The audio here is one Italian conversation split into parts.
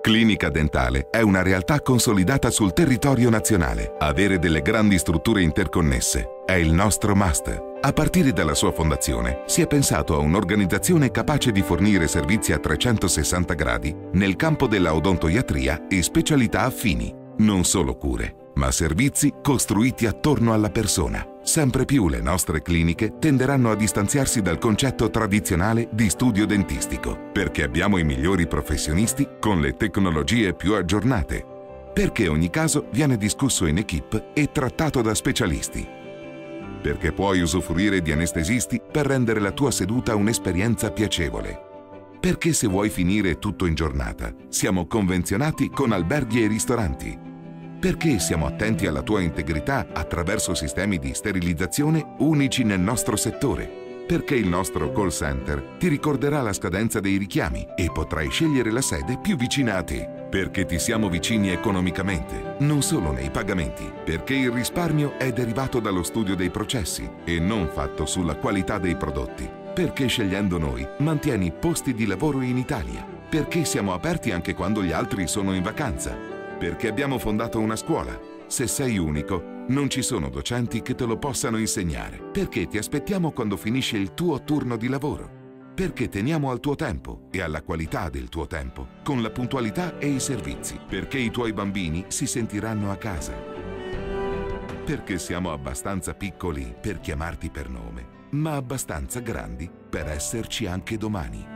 Clinica Dentale è una realtà consolidata sul territorio nazionale. Avere delle grandi strutture interconnesse è il nostro must. A partire dalla sua fondazione si è pensato a un'organizzazione capace di fornire servizi a 360 gradi nel campo della odontoiatria e specialità affini. Non solo cure, ma servizi costruiti attorno alla persona. Sempre più le nostre cliniche tenderanno a distanziarsi dal concetto tradizionale di studio dentistico, perché abbiamo i migliori professionisti con le tecnologie più aggiornate, perché ogni caso viene discusso in equipe e trattato da specialisti, perché puoi usufruire di anestesisti per rendere la tua seduta un'esperienza piacevole, perché se vuoi finire tutto in giornata, siamo convenzionati con alberghi e ristoranti, perché siamo attenti alla tua integrità attraverso sistemi di sterilizzazione unici nel nostro settore, perché il nostro call center ti ricorderà la scadenza dei richiami e potrai scegliere la sede più vicina a te, perché ti siamo vicini economicamente, non solo nei pagamenti, perché il risparmio è derivato dallo studio dei processi e non fatto sulla qualità dei prodotti, perché scegliendo noi mantieni posti di lavoro in Italia, perché siamo aperti anche quando gli altri sono in vacanza, perché abbiamo fondato una scuola. Se sei unico, non ci sono docenti che te lo possano insegnare. Perché ti aspettiamo quando finisce il tuo turno di lavoro. Perché teniamo al tuo tempo e alla qualità del tuo tempo, con la puntualità e i servizi. Perché i tuoi bambini si sentiranno a casa. Perché siamo abbastanza piccoli per chiamarti per nome, ma abbastanza grandi per esserci anche domani.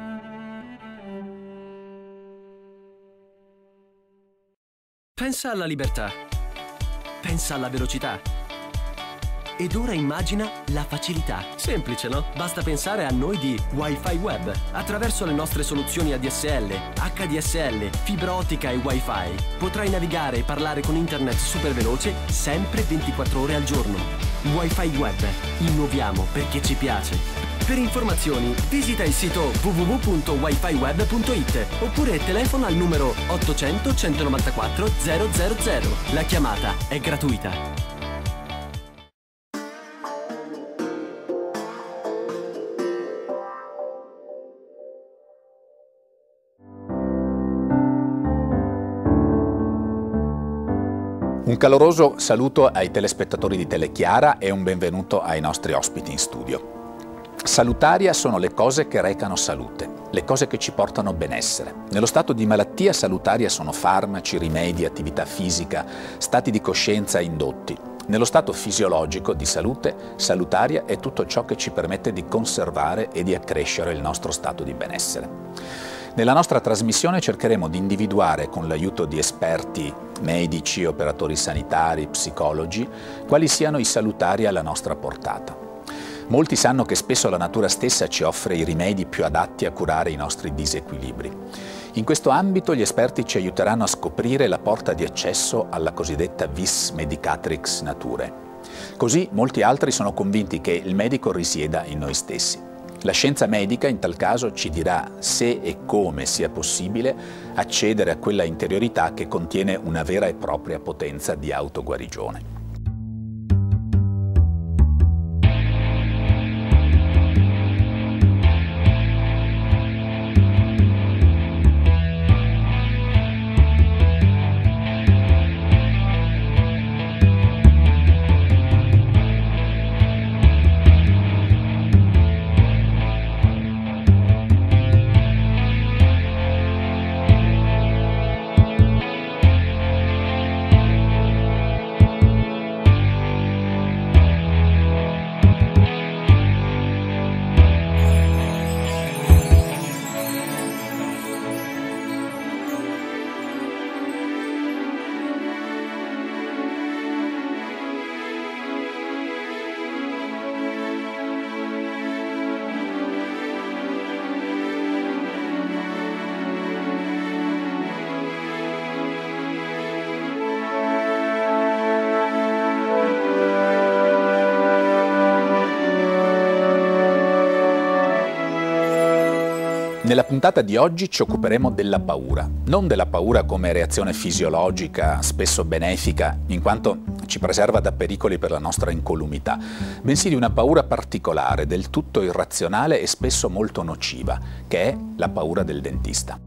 Pensa alla libertà. Pensa alla velocità. Ed ora immagina la facilità. Semplice, no? Basta pensare a noi di Wi-Fi Web. Attraverso le nostre soluzioni ADSL, HDSL, fibra ottica e Wi-Fi potrai navigare e parlare con internet super veloce sempre 24 ore al giorno. Wi-Fi Web. Innoviamo perché ci piace. Per informazioni visita il sito www.wifiweb.it oppure telefona al numero 800 194 000. La chiamata è gratuita. Un caloroso saluto ai telespettatori di Telechiara e un benvenuto ai nostri ospiti in studio. Salutaria sono le cose che recano salute, le cose che ci portano benessere. Nello stato di malattia salutaria sono farmaci, rimedi, attività fisica, stati di coscienza indotti. Nello stato fisiologico di salute, salutaria è tutto ciò che ci permette di conservare e di accrescere il nostro stato di benessere. Nella nostra trasmissione cercheremo di individuare, con l'aiuto di esperti medici, operatori sanitari, psicologi, quali siano i salutari alla nostra portata. Molti sanno che spesso la natura stessa ci offre i rimedi più adatti a curare i nostri disequilibri. In questo ambito gli esperti ci aiuteranno a scoprire la porta di accesso alla cosiddetta vis medicatrix naturae. Così molti altri sono convinti che il medico risieda in noi stessi. La scienza medica in tal caso ci dirà se e come sia possibile accedere a quella interiorità che contiene una vera e propria potenza di autoguarigione. Nella puntata di oggi ci occuperemo della paura, non della paura come reazione fisiologica, spesso benefica, in quanto ci preserva da pericoli per la nostra incolumità, bensì di una paura particolare, del tutto irrazionale e spesso molto nociva, che è la paura del dentista.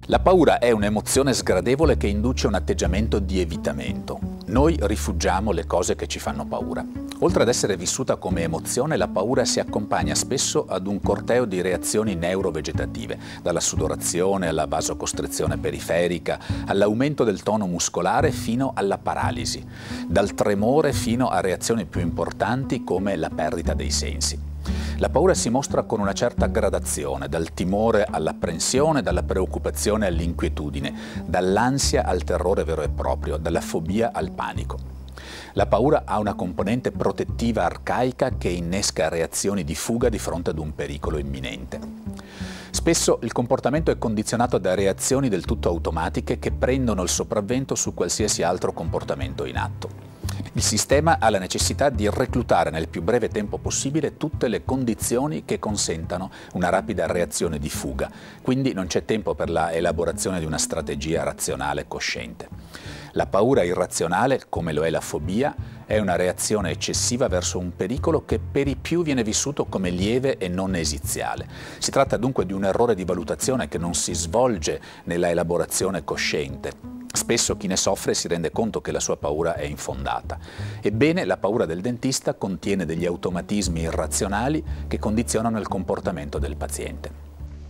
La paura è un'emozione sgradevole che induce un atteggiamento di evitamento. Noi rifugiamo le cose che ci fanno paura. Oltre ad essere vissuta come emozione, la paura si accompagna spesso ad un corteo di reazioni neurovegetative, dalla sudorazione alla vasocostrizione periferica, all'aumento del tono muscolare fino alla paralisi, dal tremore fino a reazioni più importanti come la perdita dei sensi. La paura si mostra con una certa gradazione, dal timore all'apprensione, dalla preoccupazione all'inquietudine, dall'ansia al terrore vero e proprio, dalla fobia al panico. La paura ha una componente protettiva arcaica che innesca reazioni di fuga di fronte ad un pericolo imminente. Spesso il comportamento è condizionato da reazioni del tutto automatiche che prendono il sopravvento su qualsiasi altro comportamento in atto. Il sistema ha la necessità di reclutare nel più breve tempo possibile tutte le condizioni che consentano una rapida reazione di fuga, quindi non c'è tempo per la elaborazione di una strategia razionale cosciente. La paura irrazionale, come lo è la fobia, è una reazione eccessiva verso un pericolo che per i più viene vissuto come lieve e non esiziale. Si tratta dunque di un errore di valutazione che non si svolge nella elaborazione cosciente. Spesso chi ne soffre si rende conto che la sua paura è infondata. Ebbene, la paura del dentista contiene degli automatismi irrazionali che condizionano il comportamento del paziente.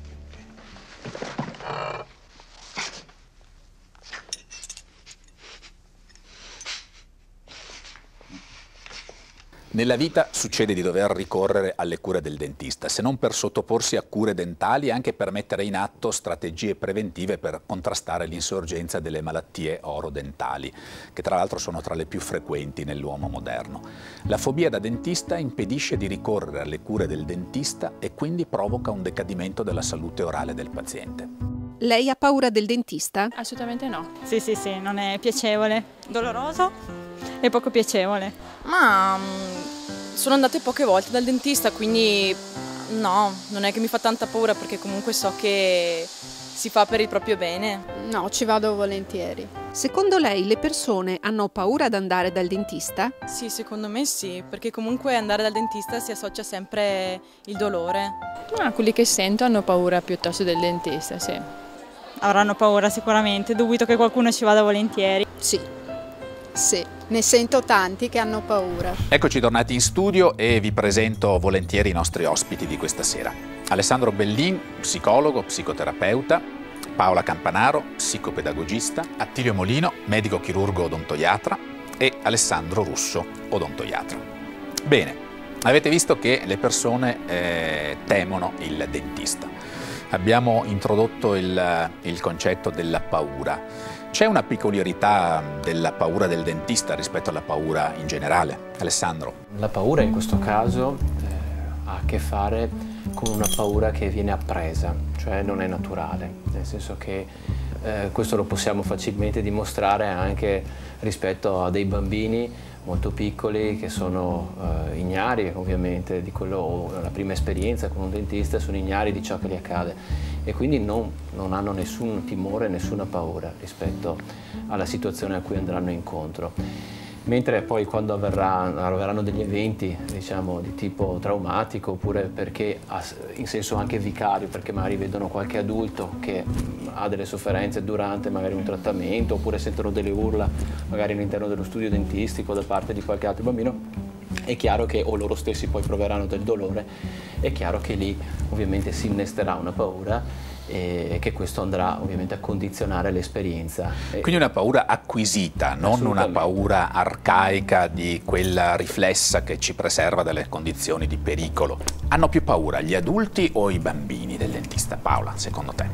Nella vita succede di dover ricorrere alle cure del dentista, se non per sottoporsi a cure dentali, anche per mettere in atto strategie preventive per contrastare l'insorgenza delle malattie orodentali, che tra l'altro sono tra le più frequenti nell'uomo moderno. La fobia da dentista impedisce di ricorrere alle cure del dentista e quindi provoca un decadimento della salute orale del paziente. Lei ha paura del dentista? Assolutamente no. Sì, non è piacevole, doloroso e poco piacevole. Ma sono andate poche volte dal dentista, quindi no, non è che mi fa tanta paura perché comunque so che si fa per il proprio bene. No, ci vado volentieri. Secondo lei le persone hanno paura ad andare dal dentista? Sì, secondo me sì, perché comunque andare dal dentista si associa sempre il dolore. Quelli che sento hanno paura piuttosto del dentista, sì. Avranno paura sicuramente, dubito che qualcuno ci vada volentieri. Sì, ne sento tanti che hanno paura. Eccoci tornati in studio e vi presento volentieri i nostri ospiti di questa sera. Alessandro Bellin, psicologo, psicoterapeuta, Paola Campanaro, psicopedagogista, Attilio Molino, medico chirurgo odontoiatra e Alessandro Russo, odontoiatra. Bene, avete visto che le persone temono il dentista. Abbiamo introdotto il concetto della paura. C'è una peculiarità della paura del dentista rispetto alla paura in generale? Alessandro? La paura in questo caso ha a che fare con una paura che viene appresa, cioè non è naturale, nel senso che questo lo possiamo facilmente dimostrare anche rispetto a dei bambini molto piccoli che sono ignari ovviamente di quello, la prima esperienza con un dentista, sono ignari di ciò che gli accade e quindi non hanno nessun timore, nessuna paura rispetto alla situazione a cui andranno incontro. Mentre poi quando avverranno degli eventi, diciamo, di tipo traumatico oppure perché in senso anche vicario, perché magari vedono qualche adulto che ha delle sofferenze durante magari un trattamento oppure sentono delle urla magari all'interno dello studio dentistico da parte di qualche altro bambino, è chiaro che o loro stessi poi proveranno del dolore, è chiaro che lì ovviamente si innesterà una paura e che questo andrà ovviamente a condizionare l'esperienza. Quindi una paura acquisita, non una paura arcaica di quella riflessa che ci preserva dalle condizioni di pericolo. Hanno più paura gli adulti o i bambini del dentista? Paola, secondo te?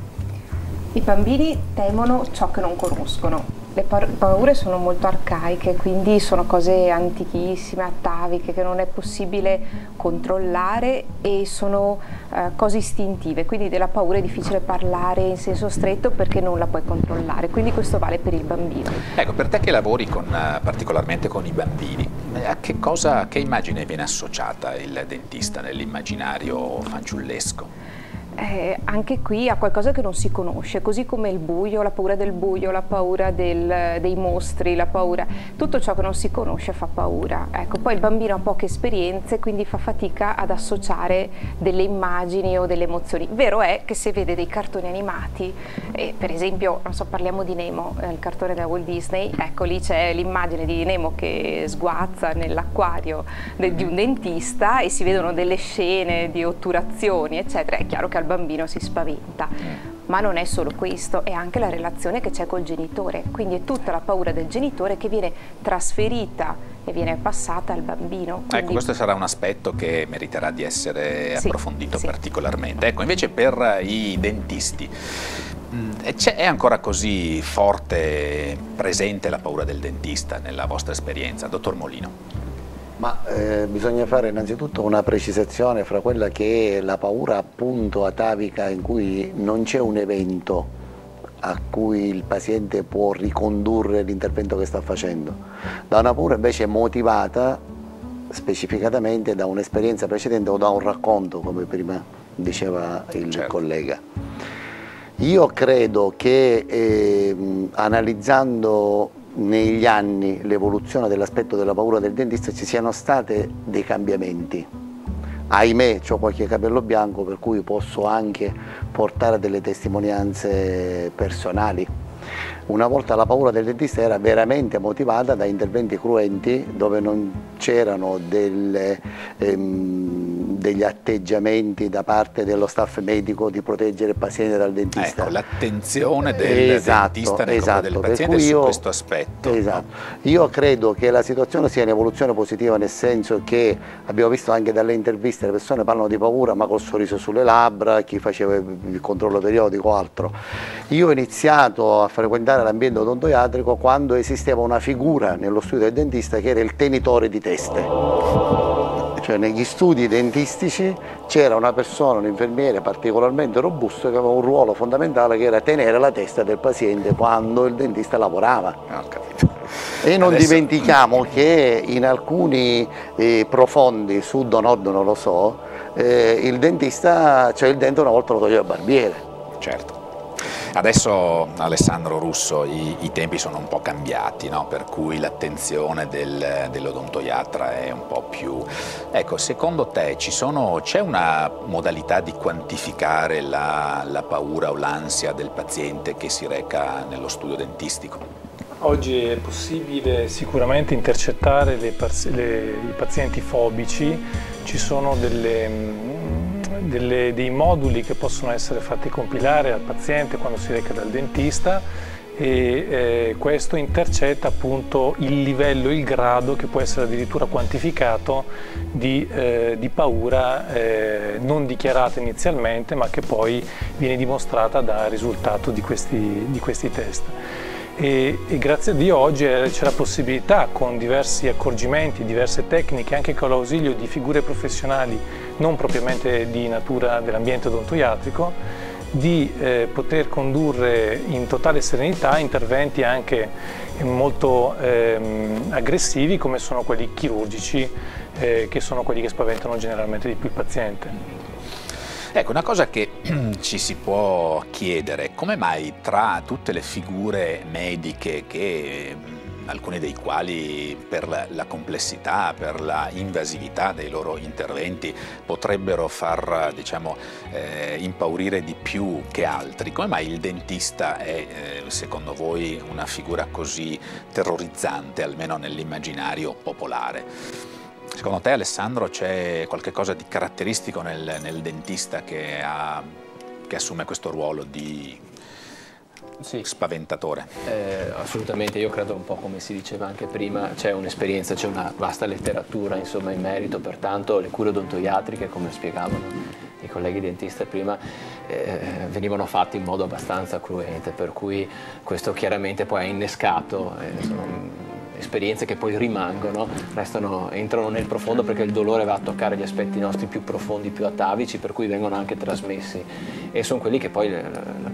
I bambini temono ciò che non conoscono. Le paure sono molto arcaiche, quindi sono cose antichissime, ataviche, che non è possibile controllare e sono cose istintive, quindi della paura è difficile parlare in senso stretto perché non la puoi controllare, quindi questo vale per il bambino. Ecco, per te che lavori particolarmente con i bambini, a che immagine viene associata il dentista nell'immaginario fanciullesco? anche qui ha qualcosa che non si conosce, così come il buio, la paura del buio, la paura dei mostri, la paura, tutto ciò che non si conosce fa paura. Ecco, poi il bambino ha poche esperienze, quindi fa fatica ad associare delle immagini o delle emozioni. Vero è che se vede dei cartoni animati, per esempio, non so, parliamo di Nemo, il cartone da Walt Disney, ecco lì c'è l'immagine di Nemo che sguazza nell'acquario di un dentista e si vedono delle scene di otturazioni, eccetera. È chiaro che al bambino si spaventa, ma non è solo questo, è anche la relazione che c'è col genitore, quindi è tutta la paura del genitore che viene trasferita e viene passata al bambino. Quindi... Ecco, questo sarà un aspetto che meriterà di essere approfondito particolarmente. Ecco, invece per i dentisti, è ancora così forte, presente la paura del dentista nella vostra esperienza? Dottor Molino. Ma bisogna fare innanzitutto una precisazione fra quella che è la paura appunto atavica, in cui non c'è un evento a cui il paziente può ricondurre l'intervento che sta facendo, da una paura invece motivata specificatamente da un'esperienza precedente o da un racconto, come prima diceva il collega. Io credo che analizzando negli anni l'evoluzione dell'aspetto della paura del dentista ci siano stati dei cambiamenti. Ahimè, ho qualche capello bianco per cui posso anche portare delle testimonianze personali. Una volta la paura del dentista era veramente motivata da interventi cruenti dove non c'erano degli atteggiamenti da parte dello staff medico di proteggere il paziente dal dentista. Ecco, l'attenzione del dentista nei confronti del paziente su questo aspetto. Esatto. No? Io credo che la situazione sia in evoluzione positiva, nel senso che abbiamo visto anche dalle interviste le persone parlano di paura ma col sorriso sulle labbra, chi faceva il controllo periodico o altro. Io ho iniziato a frequentare l'ambiente odontoiatrico quando esisteva una figura nello studio del dentista che era il tenitore di teste. Cioè negli studi dentistici c'era una persona, un infermiere particolarmente robusto che aveva un ruolo fondamentale che era tenere la testa del paziente quando il dentista lavorava. E non dimentichiamo che in alcuni profondi, sud o nord non lo so, il dentista, cioè il dente una volta lo toglieva il barbiere. Certo. Adesso, Alessandro Russo, i tempi sono un po' cambiati, no? Per cui l'attenzione dell'odontoiatra è un po' più... Ecco, secondo te c'è una modalità di quantificare la paura o l'ansia del paziente che si reca nello studio dentistico? Oggi è possibile sicuramente intercettare i pazienti fobici, ci sono dei moduli che possono essere fatti compilare al paziente quando si reca dal dentista e questo intercetta appunto il livello, il grado che può essere addirittura quantificato di paura non dichiarata inizialmente ma che poi viene dimostrata dal risultato di questi test. E grazie a Dio oggi c'è la possibilità, con diversi accorgimenti, diverse tecniche, anche con l'ausilio di figure professionali non propriamente di natura dell'ambiente odontoiatrico, di poter condurre in totale serenità interventi anche molto aggressivi come sono quelli chirurgici, che sono quelli che spaventano generalmente di più il paziente. Ecco, una cosa che ci si può chiedere, come mai tra tutte le figure mediche alcuni dei quali per la complessità, per la invasività dei loro interventi potrebbero far, diciamo, impaurire di più che altri, come mai il dentista è, secondo voi, una figura così terrorizzante, almeno nell'immaginario popolare? Secondo te, Alessandro, c'è qualche cosa di caratteristico nel dentista che assume questo ruolo di spaventatore? Assolutamente, io credo un po' come si diceva anche prima, c'è un'esperienza, c'è una vasta letteratura insomma in merito, pertanto le cure odontoiatriche, come spiegavano i colleghi dentisti prima, venivano fatte in modo abbastanza cruente, per cui questo chiaramente poi ha innescato esperienze che poi rimangono, entrano nel profondo perché il dolore va a toccare gli aspetti nostri più profondi, più atavici, per cui vengono anche trasmessi e sono quelli che poi la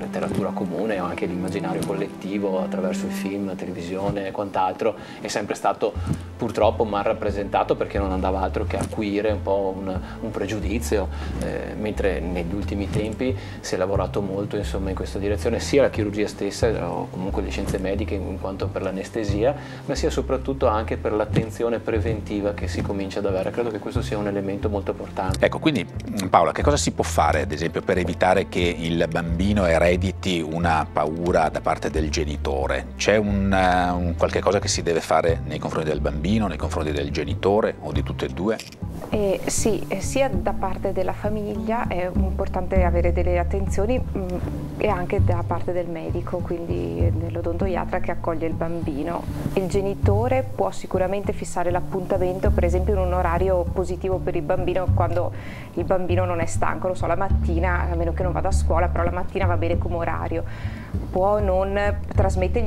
letteratura comune o anche l'immaginario collettivo attraverso i film, televisione e quant'altro è sempre stato purtroppo mal rappresentato, perché non andava altro che acuire un po' un pregiudizio, mentre negli ultimi tempi si è lavorato molto insomma in questa direzione, sia la chirurgia stessa o comunque le scienze mediche in quanto per l'anestesia, ma sia soprattutto anche per l'attenzione preventiva che si comincia ad avere. Credo che questo sia un elemento molto importante. Ecco, quindi Paola, che cosa si può fare ad esempio per evitare che il bambino erediti una paura da parte del genitore? C'è un qualche cosa che si deve fare nei confronti del bambino, nei confronti del genitore o di tutte e due? Sì, sia da parte della famiglia è importante avere delle attenzioni e anche da parte del medico, quindi dell'odontoiatra che accoglie il bambino. Il genitore può sicuramente fissare l'appuntamento, per esempio in un orario positivo per il bambino, quando il bambino non è stanco, non so, la mattina, a meno che non vada a scuola, però la mattina va bene come orario. Può non trasmettergli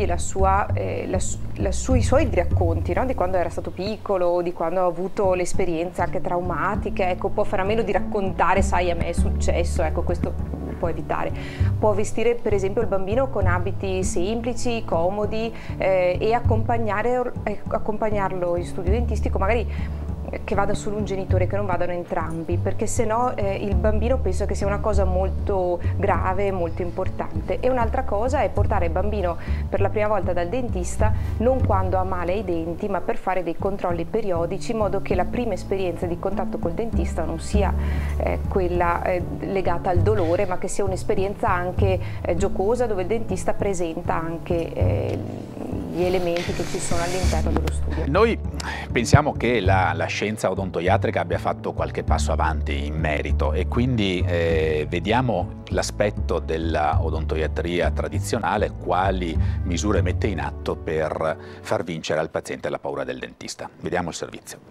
i suoi racconti, no? Di quando era stato piccolo, di quando ha avuto le esperienze anche traumatiche, ecco, può fare a meno di raccontare, sai, a me è successo, ecco, questo può evitare. Può vestire per esempio il bambino con abiti semplici, comodi e accompagnarlo in studio dentistico, magari che vada solo un genitore, che non vadano entrambi, perché se no il bambino pensa che sia una cosa molto grave, molto importante. E un'altra cosa è portare il bambino per la prima volta dal dentista non quando ha male ai denti, ma per fare dei controlli periodici, in modo che la prima esperienza di contatto col dentista non sia quella legata al dolore, ma che sia un'esperienza anche giocosa, dove il dentista presenta anche gli elementi che ci sono all'interno dello studio. Noi pensiamo che la scienza odontoiatrica abbia fatto qualche passo avanti in merito e quindi vediamo l'aspetto della odontoiatria tradizionale, quali misure mette in atto per far vincere al paziente la paura del dentista. Vediamo il servizio.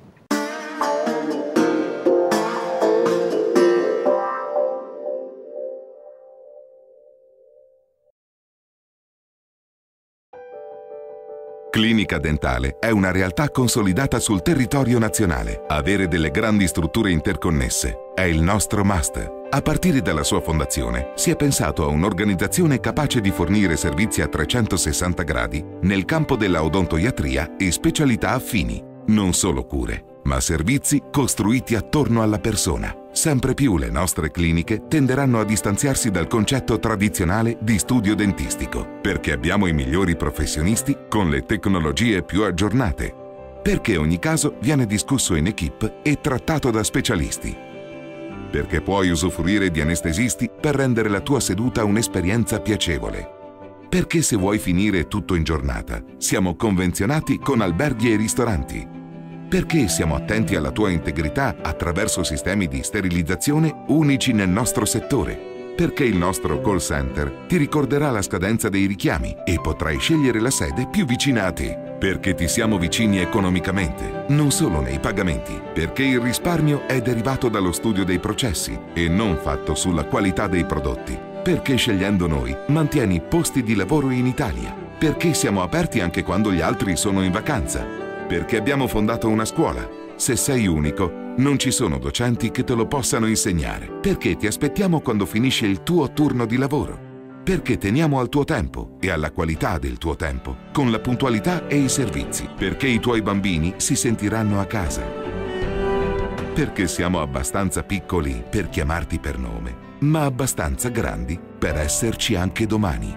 Clinica Dentale è una realtà consolidata sul territorio nazionale. Avere delle grandi strutture interconnesse è il nostro must. A partire dalla sua fondazione si è pensato a un'organizzazione capace di fornire servizi a 360 gradi nel campo della odontoiatria e specialità affini. Non solo cure, ma servizi costruiti attorno alla persona. Sempre più le nostre cliniche tenderanno a distanziarsi dal concetto tradizionale di studio dentistico, perché abbiamo i migliori professionisti con le tecnologie più aggiornate, perché ogni caso viene discusso in equipe e trattato da specialisti, perché puoi usufruire di anestesisti per rendere la tua seduta un'esperienza piacevole, perché se vuoi finire tutto in giornata siamo convenzionati con alberghi e ristoranti, perché siamo attenti alla tua integrità attraverso sistemi di sterilizzazione unici nel nostro settore, perché il nostro call center ti ricorderà la scadenza dei richiami e potrai scegliere la sede più vicina a te, perché ti siamo vicini economicamente, non solo nei pagamenti, perché il risparmio è derivato dallo studio dei processi e non fatto sulla qualità dei prodotti, perché scegliendo noi mantieni posti di lavoro in Italia, perché siamo aperti anche quando gli altri sono in vacanza, perché abbiamo fondato una scuola. Se sei unico, non ci sono docenti che te lo possano insegnare. Perché ti aspettiamo quando finisce il tuo turno di lavoro. Perché teniamo al tuo tempo e alla qualità del tuo tempo, con la puntualità e i servizi. Perché i tuoi bambini si sentiranno a casa. Perché siamo abbastanza piccoli per chiamarti per nome, ma abbastanza grandi per esserci anche domani.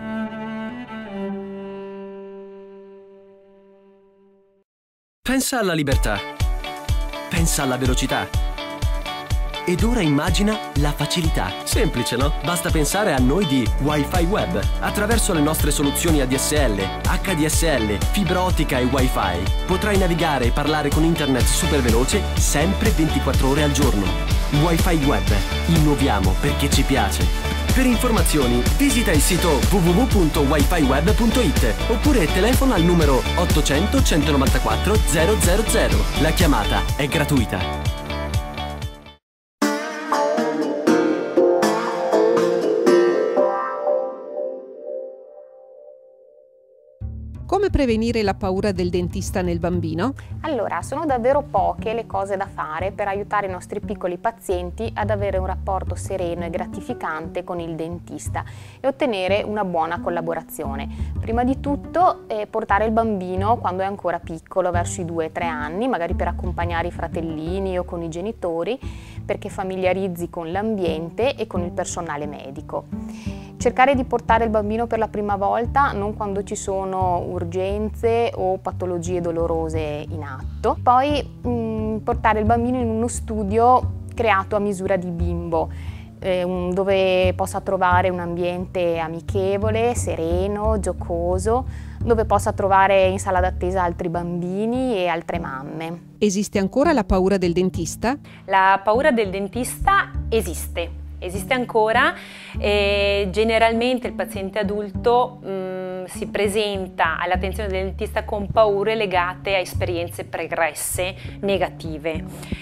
Pensa alla libertà. Pensa alla velocità. Ed ora immagina la facilità. Semplice, no? Basta pensare a noi di Wi-Fi Web. Attraverso le nostre soluzioni ADSL, HDSL, fibra ottica e Wi-Fi potrai navigare e parlare con internet super veloce sempre 24 ore al giorno. Wi-Fi Web. Innoviamo perché ci piace. Per informazioni visita il sito www.wifiweb.it oppure telefona al numero 800 194 000. La chiamata è gratuita. Come Come prevenire la paura del dentista nel bambino? Allora, sono davvero poche le cose da fare per aiutare i nostri piccoli pazienti ad avere un rapporto sereno e gratificante con il dentista e ottenere una buona collaborazione. Prima di tutto portare il bambino quando è ancora piccolo, verso i 2-3 anni, magari per accompagnare i fratellini o con i genitori, perché familiarizzi con l'ambiente e con il personale medico. Cercare di portare il bambino per la prima volta non quando ci sono urgenze o patologie dolorose in atto. Poi portare il bambino in uno studio creato a misura di bimbo, dove possa trovare un ambiente amichevole, sereno, giocoso, dove possa trovare in sala d'attesa altri bambini e altre mamme. Esiste ancora la paura del dentista? La paura del dentista esiste ancora e generalmente il paziente adulto si presenta all'attenzione del dentista con paure legate a esperienze pregresse negative.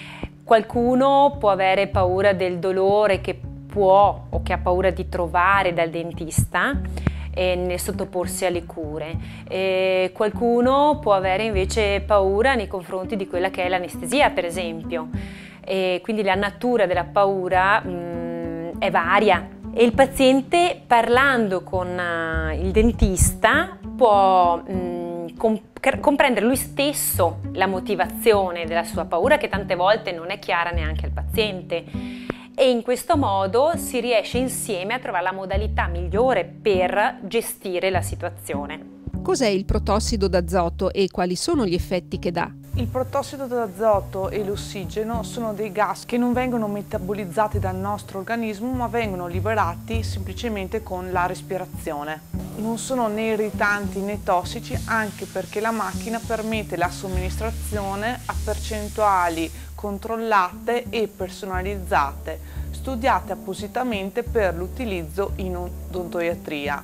Qualcuno può avere paura del dolore che può o che ha paura di trovare dal dentista nel sottoporsi alle cure. Qualcuno può avere invece paura nei confronti di quella che è l'anestesia, per esempio. Quindi la natura della paura è varia e il paziente, parlando con il dentista, può comprendere lui stesso la motivazione della sua paura, che tante volte non è chiara neanche al paziente, e in questo modo si riesce insieme a trovare la modalità migliore per gestire la situazione. Cos'è il protossido d'azoto e quali sono gli effetti che dà? Il protossido d'azoto e l'ossigeno sono dei gas che non vengono metabolizzati dal nostro organismo, ma vengono liberati semplicemente con la respirazione. Non sono né irritanti né tossici, anche perché la macchina permette la somministrazione a percentuali controllate e personalizzate, studiate appositamente per l'utilizzo in odontoiatria.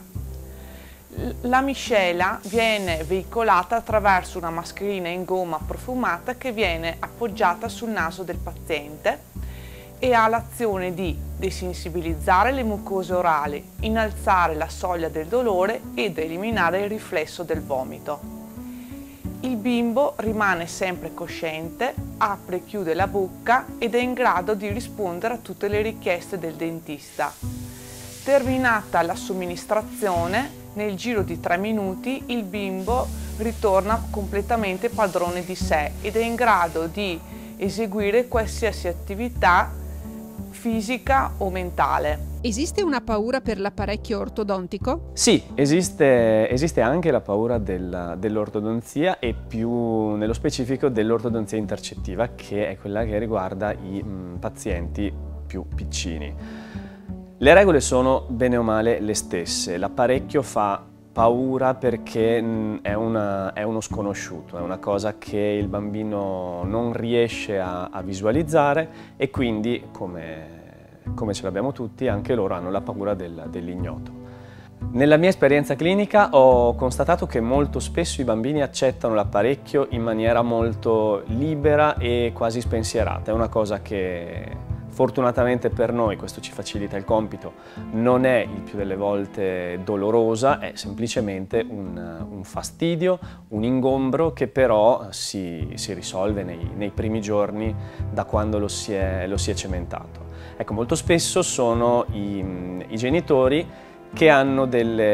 La miscela viene veicolata attraverso una mascherina in gomma profumata che viene appoggiata sul naso del paziente e ha l'azione di desensibilizzare le mucose orali, innalzare la soglia del dolore ed eliminare il riflesso del vomito. Il bimbo rimane sempre cosciente, apre e chiude la bocca ed è in grado di rispondere a tutte le richieste del dentista. Terminata la somministrazione, nel giro di 3 minuti il bimbo ritorna completamente padrone di sé ed è in grado di eseguire qualsiasi attività fisica o mentale. Esiste una paura per l'apparecchio ortodontico? Sì, esiste anche la paura dell'ortodonzia e più nello specifico dell'ortodonzia intercettiva, che è quella che riguarda i pazienti più piccini. Le regole sono bene o male le stesse, l'apparecchio fa paura perché è uno sconosciuto, è una cosa che il bambino non riesce a visualizzare e quindi, come ce l'abbiamo tutti, anche loro hanno la paura dell'ignoto. Nella mia esperienza clinica ho constatato che molto spesso i bambini accettano l'apparecchio in maniera molto libera e quasi spensierata, è una cosa che fortunatamente per noi, questo ci facilita il compito, non è il più delle volte dolorosa, è semplicemente un fastidio, un ingombro che però si risolve nei primi giorni da quando lo si è cementato. Ecco, molto spesso sono i genitori che hanno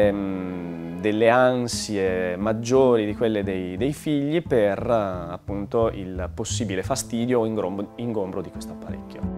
delle ansie maggiori di quelle dei figli per appunto il possibile fastidio o ingombro di questo apparecchio.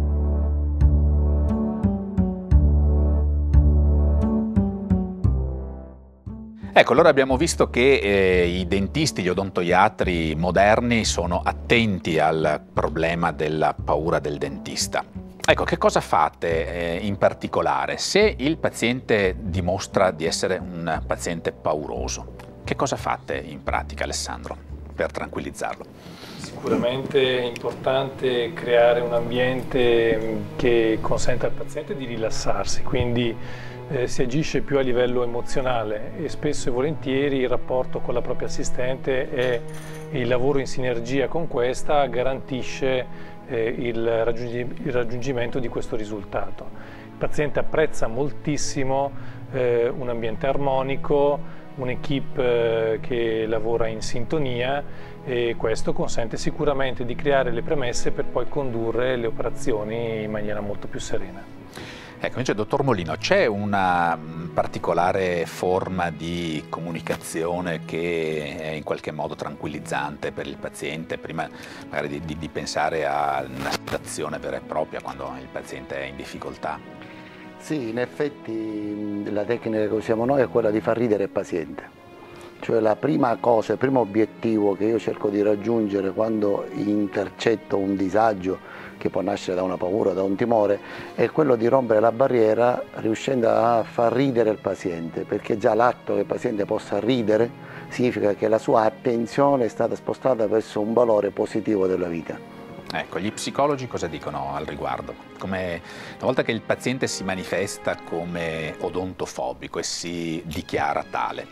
Ecco, allora abbiamo visto che i dentisti, gli odontoiatri moderni sono attenti al problema della paura del dentista. Ecco, che cosa fate in particolare? Se il paziente dimostra di essere un paziente pauroso, che cosa fate in pratica, Alessandro, per tranquillizzarlo? Sicuramente è importante creare un ambiente che consenta al paziente di rilassarsi, quindi si agisce più a livello emozionale e spesso e volentieri il rapporto con la propria assistente e il lavoro in sinergia con questa garantisce il raggiungimento di questo risultato. Il paziente apprezza moltissimo un ambiente armonico, un'equipe che lavora in sintonia, e questo consente sicuramente di creare le premesse per poi condurre le operazioni in maniera molto più serena. Ecco, invece, dottor Molino, c'è una particolare forma di comunicazione che è in qualche modo tranquillizzante per il paziente, prima magari di pensare a una sedazione vera e propria quando il paziente è in difficoltà? Sì, in effetti la tecnica che usiamo noi è quella di far ridere il paziente. Cioè la prima cosa, il primo obiettivo che io cerco di raggiungere quando intercetto un disagio che può nascere da una paura, da un timore, è quello di rompere la barriera riuscendo a far ridere il paziente, perché già l'atto che il paziente possa ridere significa che la sua attenzione è stata spostata verso un valore positivo della vita. Ecco, gli psicologi cosa dicono al riguardo? Una volta che il paziente si manifesta come odontofobico e si dichiara tale,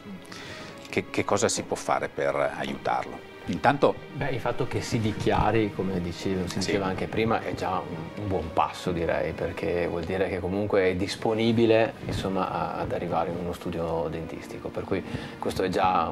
che cosa si può fare per aiutarlo? Intanto, il fatto che si dichiari, come si diceva anche prima, è già un buon passo, direi, perché vuol dire che comunque è disponibile, insomma, ad arrivare in uno studio dentistico, per cui questo è già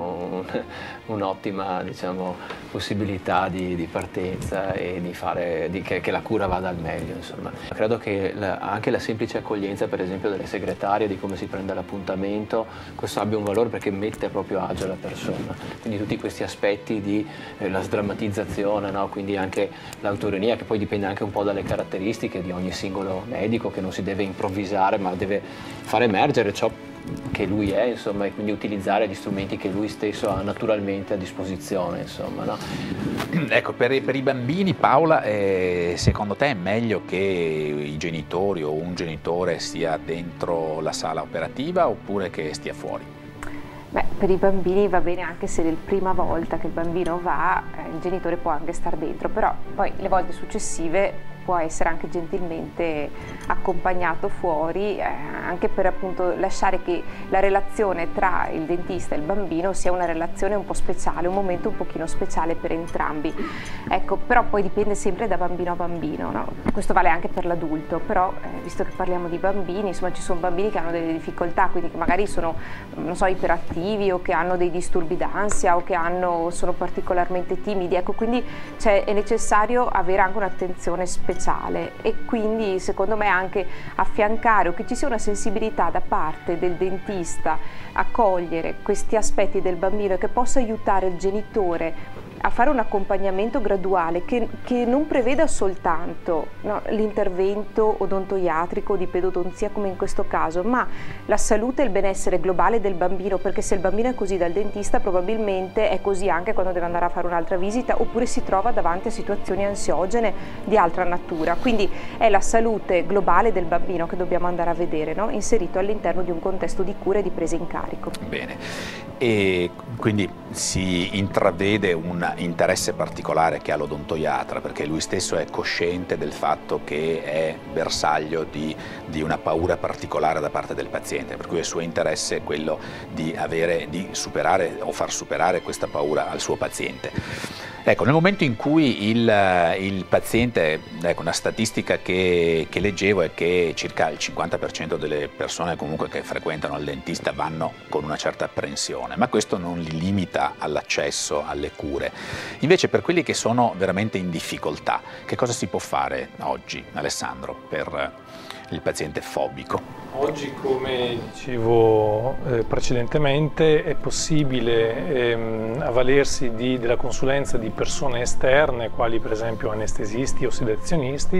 un'ottima, diciamo, possibilità di partenza e di fare che la cura vada al meglio, insomma. Credo che anche la semplice accoglienza, per esempio, delle segretarie, di come si prende l'appuntamento, questo abbia un valore perché mette proprio a agio la persona. Quindi tutti questi aspetti di la sdrammatizzazione, no? Quindi anche l'autoironia, che poi dipende anche un po' dalle caratteristiche di ogni singolo medico, che non si deve improvvisare ma deve far emergere ciò che lui è, insomma, e quindi utilizzare gli strumenti che lui stesso ha naturalmente a disposizione, insomma, no? Ecco, per i bambini, Paola, secondo te è meglio che i genitori o un genitore sia dentro la sala operativa oppure che stia fuori? Beh, per i bambini va bene anche se la prima volta che il bambino va, il genitore può anche star dentro, però poi le volte successive può essere anche gentilmente accompagnato fuori, anche per appunto lasciare che la relazione tra il dentista e il bambino sia una relazione un po' speciale, un momento un pochino speciale per entrambi. Ecco, però poi dipende sempre da bambino a bambino, no? Questo vale anche per l'adulto, però visto che parliamo di bambini, insomma, ci sono bambini che hanno delle difficoltà, quindi che magari sono, non so, iperattivi o che hanno dei disturbi d'ansia o che sono particolarmente timidi, ecco, quindi è necessario avere anche un'attenzione speciale e quindi secondo me anche affiancare o che ci sia una sensibilità da parte del dentista a cogliere questi aspetti del bambino e che possa aiutare il genitore a fare un accompagnamento graduale che non preveda soltanto, no, l'intervento odontoiatrico di pedodonzia come in questo caso, ma la salute e il benessere globale del bambino, perché se il bambino è così dal dentista probabilmente è così anche quando deve andare a fare un'altra visita oppure si trova davanti a situazioni ansiogene di altra natura. Quindi è la salute globale del bambino che dobbiamo andare a vedere, no? Inserito all'interno di un contesto di cura e di presa in carico. Bene, e quindi si intravede un interesse particolare che ha l'odontoiatra, perché lui stesso è cosciente del fatto che è bersaglio di una paura particolare da parte del paziente, per cui il suo interesse è quello di superare o far superare questa paura al suo paziente. Ecco, nel momento in cui il paziente, ecco, una statistica che leggevo è che circa il 50% delle persone comunque che frequentano il dentista vanno con una certa apprensione, ma questo non li limita all'accesso alle cure. Invece per quelli che sono veramente in difficoltà, che cosa si può fare oggi, Alessandro, per il paziente fobico? Oggi, come dicevo precedentemente, è possibile avvalersi della consulenza di persone esterne, quali per esempio anestesisti o sedazionisti,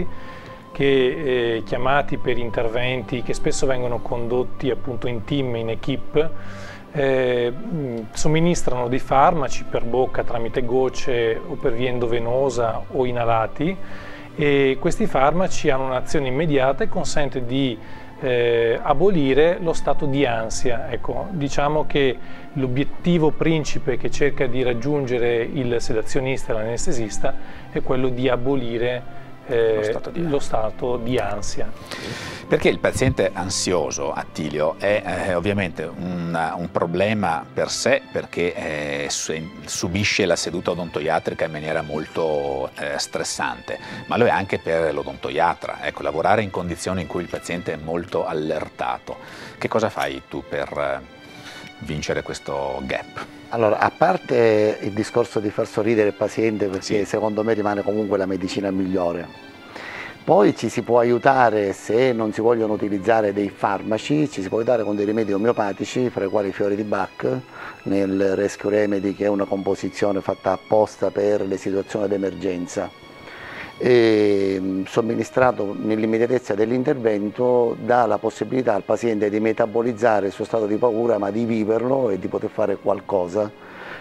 che chiamati per interventi che spesso vengono condotti appunto in team, in equipe, somministrano dei farmaci per bocca tramite gocce o per via endovenosa o inalati, e questi farmaci hanno un'azione immediata e consente di abolire lo stato di ansia. Ecco, diciamo che l'obiettivo principe che cerca di raggiungere il sedazionista e l'anestesista è quello di abolire lo stato di ansia. Perché il paziente ansioso, Attilio, è ovviamente un problema per sé, perché subisce la seduta odontoiatrica in maniera molto stressante, ma lo è anche per l'odontoiatra. Ecco, lavorare in condizioni in cui il paziente è molto allertato. Che cosa fai tu per vincere questo gap? Allora, a parte il discorso di far sorridere il paziente, perché secondo me rimane comunque la medicina migliore, poi ci si può aiutare, se non si vogliono utilizzare dei farmaci, ci si può aiutare con dei rimedi omeopatici, fra i quali i fiori di Bach, nel Rescue Remedy, che è una composizione fatta apposta per le situazioni d'emergenza. Somministrato nell'immediatezza dell'intervento dà la possibilità al paziente di metabolizzare il suo stato di paura, ma di viverlo e di poter fare qualcosa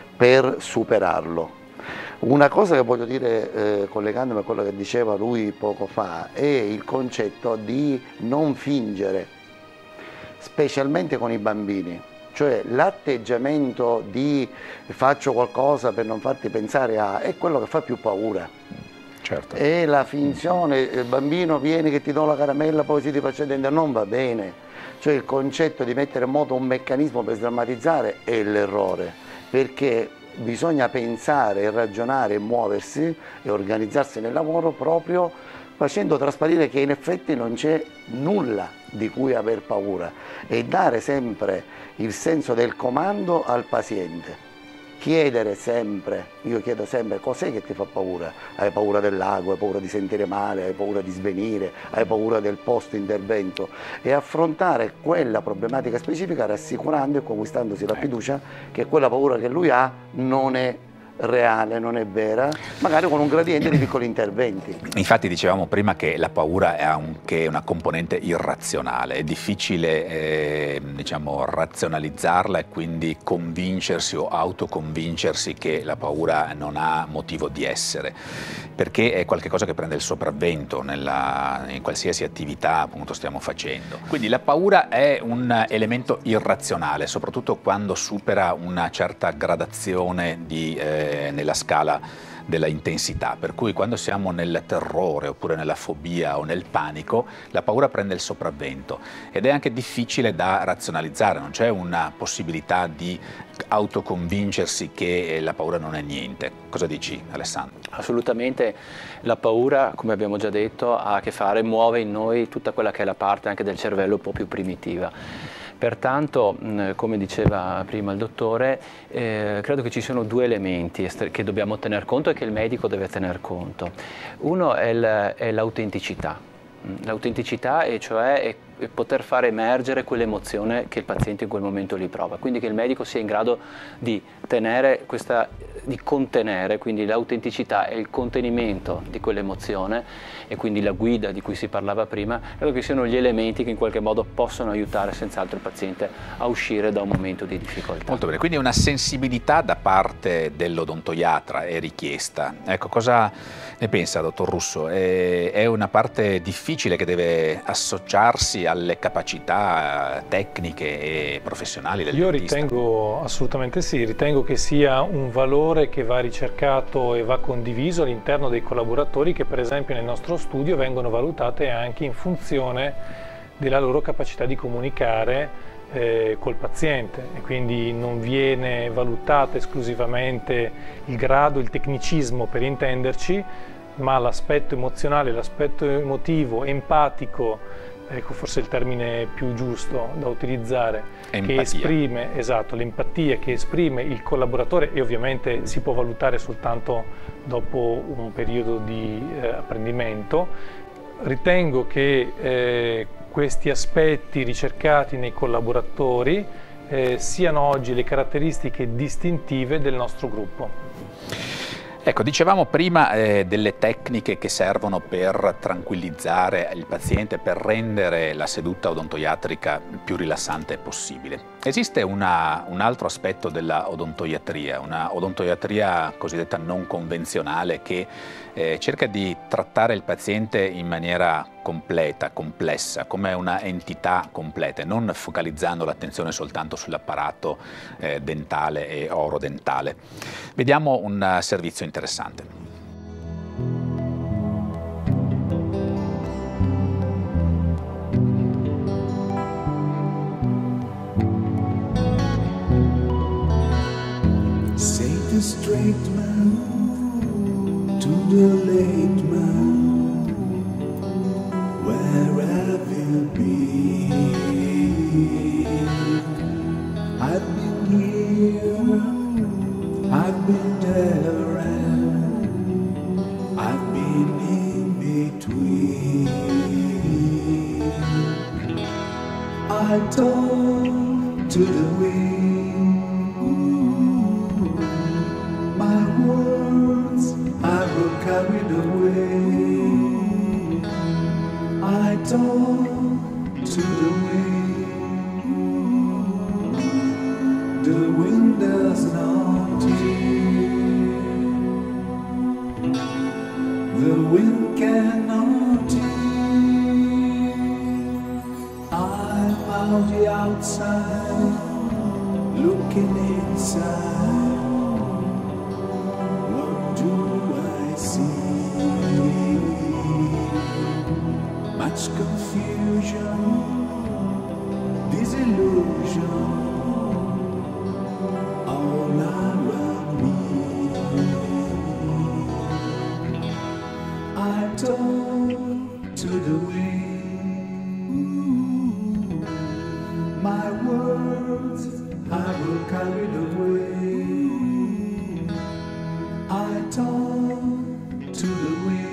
per superarlo. Una cosa che voglio dire, collegandomi a quello che diceva lui poco fa, è il concetto di non fingere, specialmente con i bambini. Cioè l'atteggiamento di faccio qualcosa per non farti pensare a, è quello che fa più paura. Certo. E la finzione, il bambino viene che ti do la caramella, poi si ti faccia dentro, non va bene. Cioè il concetto di mettere in moto un meccanismo per sdrammatizzare è l'errore, perché bisogna pensare e ragionare e muoversi e organizzarsi nel lavoro proprio facendo trasparire che in effetti non c'è nulla di cui aver paura e dare sempre il senso del comando al paziente. Chiedere sempre, io chiedo sempre, cos'è che ti fa paura? Hai paura del lago, hai paura di sentire male, hai paura di svenire, hai paura del post intervento, e affrontare quella problematica specifica rassicurando e conquistandosi la fiducia che quella paura che lui ha non è reale, non è vera, magari con un gradiente di piccoli interventi. Infatti dicevamo prima che la paura è anche una componente irrazionale, è difficile diciamo, razionalizzarla e quindi convincersi o autoconvincersi che la paura non ha motivo di essere, perché è qualcosa che prende il sopravvento in qualsiasi attività appunto stiamo facendo. Quindi la paura è un elemento irrazionale, soprattutto quando supera una certa gradazione nella scala della intensità, per cui quando siamo nel terrore oppure nella fobia o nel panico la paura prende il sopravvento ed è anche difficile da razionalizzare, non c'è una possibilità di autoconvincersi che la paura non è niente. Cosa dici, Alessandro? Assolutamente, la paura, come abbiamo già detto, ha a che fare, muove in noi tutta quella che è la parte anche del cervello un po' più primitiva. Pertanto, come diceva prima il dottore, credo che ci siano due elementi che dobbiamo tener conto e che il medico deve tener conto. Uno è l'autenticità. L'autenticità, e cioè poter far emergere quell'emozione che il paziente in quel momento li prova, quindi che il medico sia in grado di contenere, quindi l'autenticità e il contenimento di quell'emozione e quindi la guida di cui si parlava prima, credo che siano gli elementi che in qualche modo possono aiutare senz'altro il paziente a uscire da un momento di difficoltà. Molto bene, quindi una sensibilità da parte dell'odontoiatra è richiesta. Ecco, cosa ne pensa, dottor Russo? È una parte difficile che deve associarsi alle capacità tecniche e professionali del dentista? Io ritengo assolutamente sì, ritengo che sia un valore che va ricercato e va condiviso all'interno dei collaboratori che per esempio nel nostro studio vengono valutate anche in funzione della loro capacità di comunicare col paziente, e quindi non viene valutato esclusivamente il grado, il tecnicismo per intenderci, ma l'aspetto emozionale, l'aspetto emotivo, empatico, ecco forse il termine più giusto da utilizzare, empatia. Che esprime, esatto, l'empatia che esprime il collaboratore, e ovviamente si può valutare soltanto dopo un periodo di apprendimento. Ritengo che questi aspetti ricercati nei collaboratori siano oggi le caratteristiche distintive del nostro gruppo. Ecco, dicevamo prima delle tecniche che servono per tranquillizzare il paziente, per rendere la seduta odontoiatrica più rilassante possibile. Esiste un altro aspetto della odontoiatria, una odontoiatria cosiddetta non convenzionale che cerca di trattare il paziente in maniera completa, complessa, come una entità completa, non focalizzando l'attenzione soltanto sull'apparato dentale e orodentale. Vediamo un servizio interessante. Say the straight man to the late man, where have you been? I've been I talk to the wind, my words I will carry away. I talk to the wind does not hear, the wind cannot hear. I'm out the outside, looking inside. What do I see? Much confusion, disillusion, all around me. I talk to the wind, my words I will carry away. I talk to the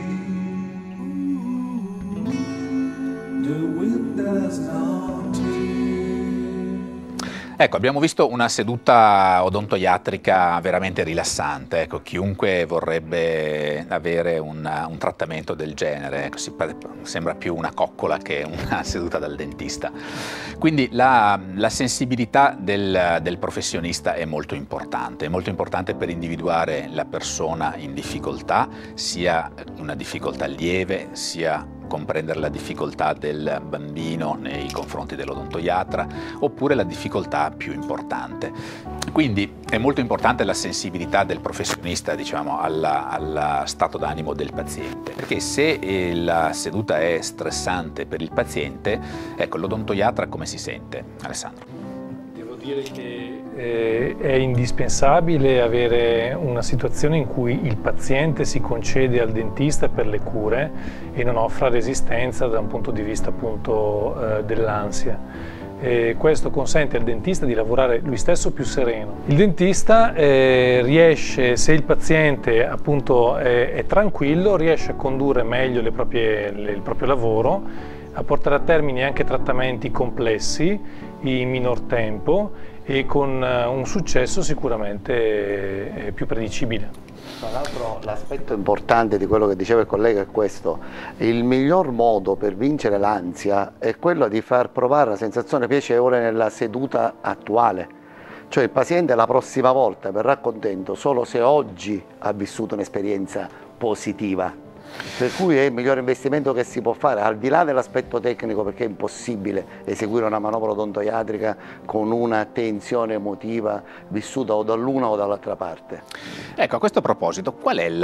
wind does not hear. Ecco, abbiamo visto una seduta odontoiatrica veramente rilassante. Ecco, chiunque vorrebbe avere un trattamento del genere, ecco, sembra più una coccola che una seduta dal dentista. Quindi la sensibilità del professionista è molto importante per individuare la persona in difficoltà, sia una difficoltà lieve, sia comprendere la difficoltà del bambino nei confronti dell'odontoiatra, oppure la difficoltà più importante. Quindi è molto importante la sensibilità del professionista, diciamo, al stato d'animo del paziente, perché se la seduta è stressante per il paziente, ecco, l'odontoiatra come si sente? Alessandro. Devo dire che è indispensabile avere una situazione in cui il paziente si concede al dentista per le cure e non offra resistenza da un punto di vista appunto dell'ansia. Questo consente al dentista di lavorare lui stesso più sereno. Il dentista riesce, se il paziente appunto è tranquillo, riesce a condurre meglio il proprio lavoro, a portare a termine anche trattamenti complessi in minor tempo e con un successo sicuramente più predicibile. Tra l'altro l'aspetto importante di quello che diceva il collega è questo: il miglior modo per vincere l'ansia è quello di far provare una sensazione piacevole nella seduta attuale. Cioè il paziente la prossima volta verrà contento solo se oggi ha vissuto un'esperienza positiva. Per cui è il migliore investimento che si può fare, al di là dell'aspetto tecnico, perché è impossibile eseguire una manovra odontoiatrica con una tensione emotiva vissuta o dall'una o dall'altra parte. Ecco, a questo proposito, qual è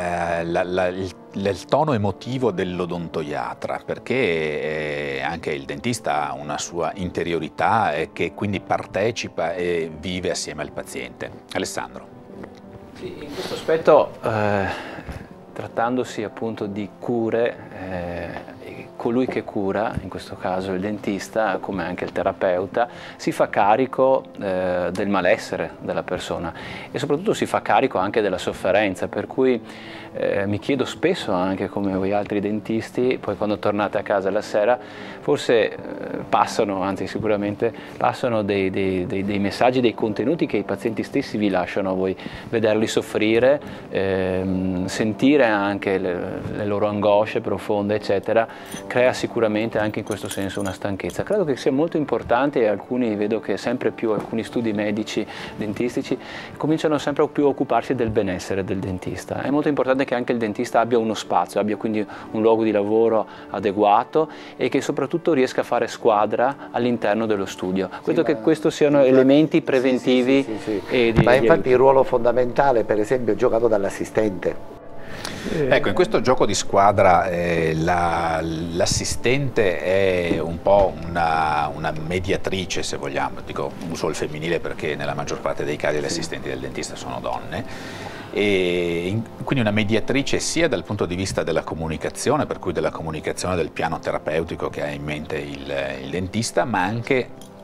il tono emotivo dell'odontoiatra? Perché anche il dentista ha una sua interiorità e che quindi partecipa e vive assieme al paziente. Alessandro. Sì, in questo aspetto, trattandosi appunto di cure, colui che cura, in questo caso il dentista, come anche il terapeuta, si fa carico del malessere della persona e soprattutto si fa carico anche della sofferenza, per cui mi chiedo spesso, anche come voi altri dentisti, poi quando tornate a casa la sera, forse passano, anzi sicuramente passano dei messaggi, dei contenuti che i pazienti stessi vi lasciano a voi, vederli soffrire, sentire anche le loro angosce profonde, eccetera, crea sicuramente anche in questo senso una stanchezza. Credo che sia molto importante, e alcuni, vedo che sempre più alcuni studi medici, dentistici, cominciano sempre più a occuparsi del benessere del dentista. È molto importante che anche il dentista abbia uno spazio, abbia quindi un luogo di lavoro adeguato e che soprattutto riesca a fare squadra all'interno dello studio. Credo che questi siano elementi preventivi. Ma infatti il ruolo fondamentale, per esempio, è giocato dall'assistente. Ecco, in questo gioco di squadra l'assistente è un po' una mediatrice, se vogliamo, dico uso il femminile perché nella maggior parte dei casi le assistenti del dentista sono donne, e quindi una mediatrice sia dal punto di vista della comunicazione, per cui della comunicazione del piano terapeutico che ha in mente il dentista, ma anche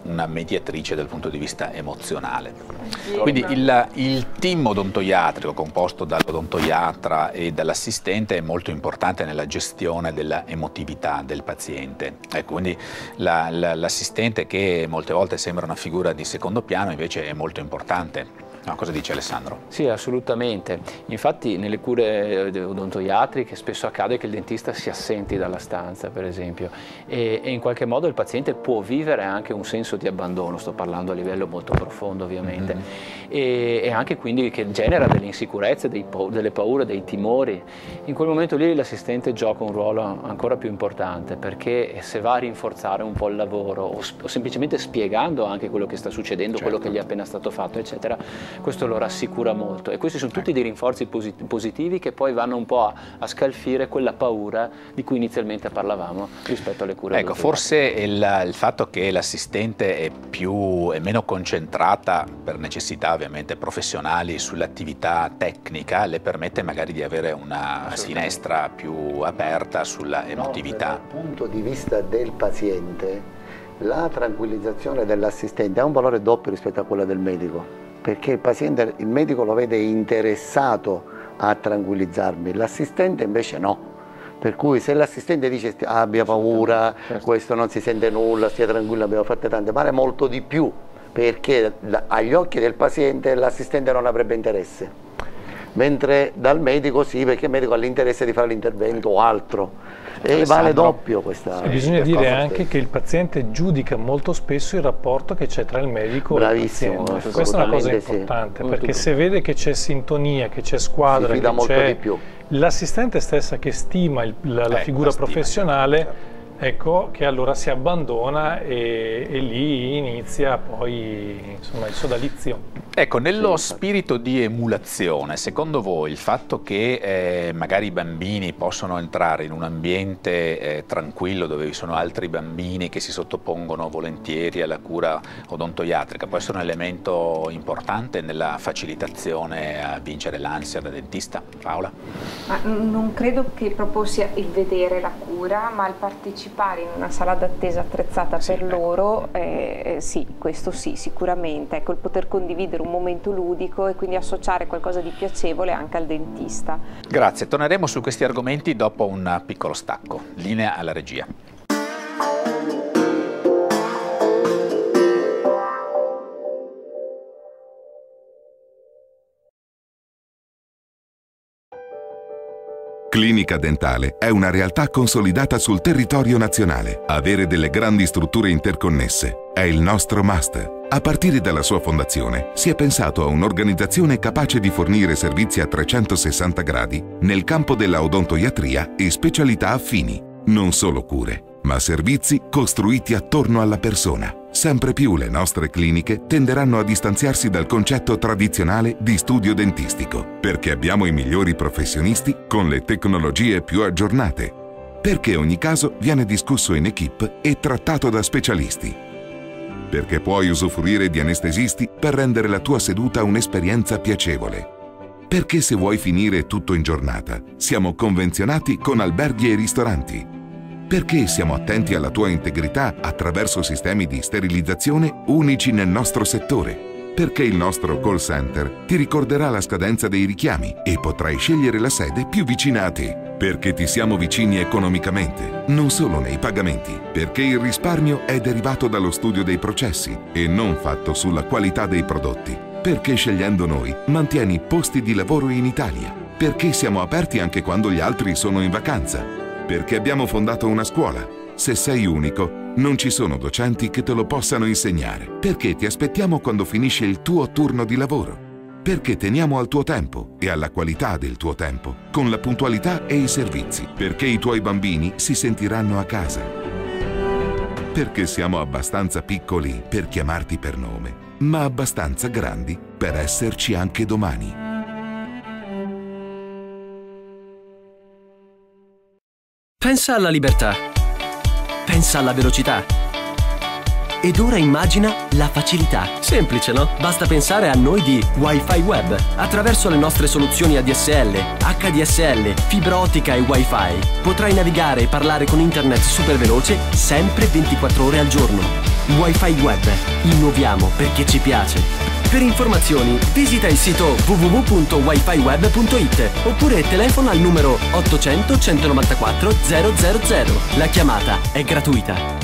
una mediatrice dal punto di vista emozionale. Quindi il team odontoiatrico composto dall'odontoiatra e dall'assistente è molto importante nella gestione della emotività del paziente. Quindi l'assistente, che molte volte sembra una figura di secondo piano, invece è molto importante. No, cosa dice Alessandro? Sì, assolutamente. Infatti nelle cure odontoiatriche spesso accade che il dentista si assenti dalla stanza, per esempio, e in qualche modo il paziente può vivere anche un senso di abbandono, sto parlando a livello molto profondo ovviamente, e anche quindi che genera delle insicurezze, delle paure, dei timori. In quel momento lì l'assistente gioca un ruolo ancora più importante, perché se va a rinforzare un po' il lavoro o semplicemente spiegando anche quello che sta succedendo, quello che gli è appena stato fatto, eccetera, questo lo rassicura molto, e questi sono tutti dei rinforzi positivi che poi vanno un po' a scalfire quella paura di cui inizialmente parlavamo rispetto alle cure. Ecco, forse il fatto che l'assistente è meno concentrata, per necessità ovviamente professionali, sull'attività tecnica, le permette magari di avere una finestra più aperta sulla emotività. Dal punto di vista del paziente, la tranquillizzazione dell'assistente ha un valore doppio rispetto a quella del medico, perché il medico lo vede interessato a tranquillizzarmi, l'assistente invece no. Per cui se l'assistente dice abbia paura, questo non si sente nulla, stia tranquillo, abbiamo fatto tante, vale molto di più, perché agli occhi del paziente l'assistente non avrebbe interesse, mentre dal medico sì, perché il medico ha l'interesse di fare l'intervento o altro. E vale doppio questa. Bisogna dire anche che il paziente giudica molto spesso il rapporto che c'è tra il medico e il paziente. Questa è una cosa importante, perché se vede che c'è sintonia, che c'è squadra, che c'è l'assistente stessa che stima la figura professionale, ecco che allora si abbandona e lì inizia poi insomma il sodalizio. Ecco, nello spirito di emulazione, secondo voi il fatto che magari i bambini possono entrare in un ambiente tranquillo dove vi sono altri bambini che si sottopongono volentieri alla cura odontoiatrica può essere un elemento importante nella facilitazione a vincere l'ansia da dentista? Paola? Ma non credo che proprio sia il vedere la cura, ma il partecipare in una sala d'attesa attrezzata per loro, sì, questo sì, sicuramente. Ecco, il poter condividere un momento ludico e quindi associare qualcosa di piacevole anche al dentista. Grazie, torneremo su questi argomenti dopo un piccolo stacco. Linea alla regia. Clinica Dentale è una realtà consolidata sul territorio nazionale. Avere delle grandi strutture interconnesse è il nostro must. A partire dalla sua fondazione si è pensato a un'organizzazione capace di fornire servizi a 360 gradi nel campo della odontoiatria e specialità affini. Non solo cure, ma servizi costruiti attorno alla persona. Sempre più le nostre cliniche tenderanno a distanziarsi dal concetto tradizionale di studio dentistico, perché abbiamo i migliori professionisti con le tecnologie più aggiornate, perché ogni caso viene discusso in equipe e trattato da specialisti, perché puoi usufruire di anestesisti per rendere la tua seduta un'esperienza piacevole, perché se vuoi finire tutto in giornata siamo convenzionati con alberghi e ristoranti, perché siamo attenti alla tua integrità attraverso sistemi di sterilizzazione unici nel nostro settore, perché il nostro call center ti ricorderà la scadenza dei richiami e potrai scegliere la sede più vicina a te, perché ti siamo vicini economicamente, non solo nei pagamenti, perché il risparmio è derivato dallo studio dei processi e non fatto sulla qualità dei prodotti, perché scegliendo noi mantieni posti di lavoro in Italia, perché siamo aperti anche quando gli altri sono in vacanza, perché abbiamo fondato una scuola. Se sei unico, non ci sono docenti che te lo possano insegnare. Perché ti aspettiamo quando finisce il tuo turno di lavoro. Perché teniamo al tuo tempo e alla qualità del tuo tempo, con la puntualità e i servizi. Perché i tuoi bambini si sentiranno a casa. Perché siamo abbastanza piccoli per chiamarti per nome, ma abbastanza grandi per esserci anche domani. Pensa alla libertà. Pensa alla velocità. Ed ora immagina la facilità. Semplice, no? Basta pensare a noi di Wi-Fi Web. Attraverso le nostre soluzioni ADSL, HDSL, fibra ottica e Wi-Fi potrai navigare e parlare con internet super veloce sempre 24 ore al giorno. Wi-Fi Web. Innoviamo perché ci piace. Per informazioni visita il sito www.wifiweb.it oppure telefona al numero 800 194 000. La chiamata è gratuita.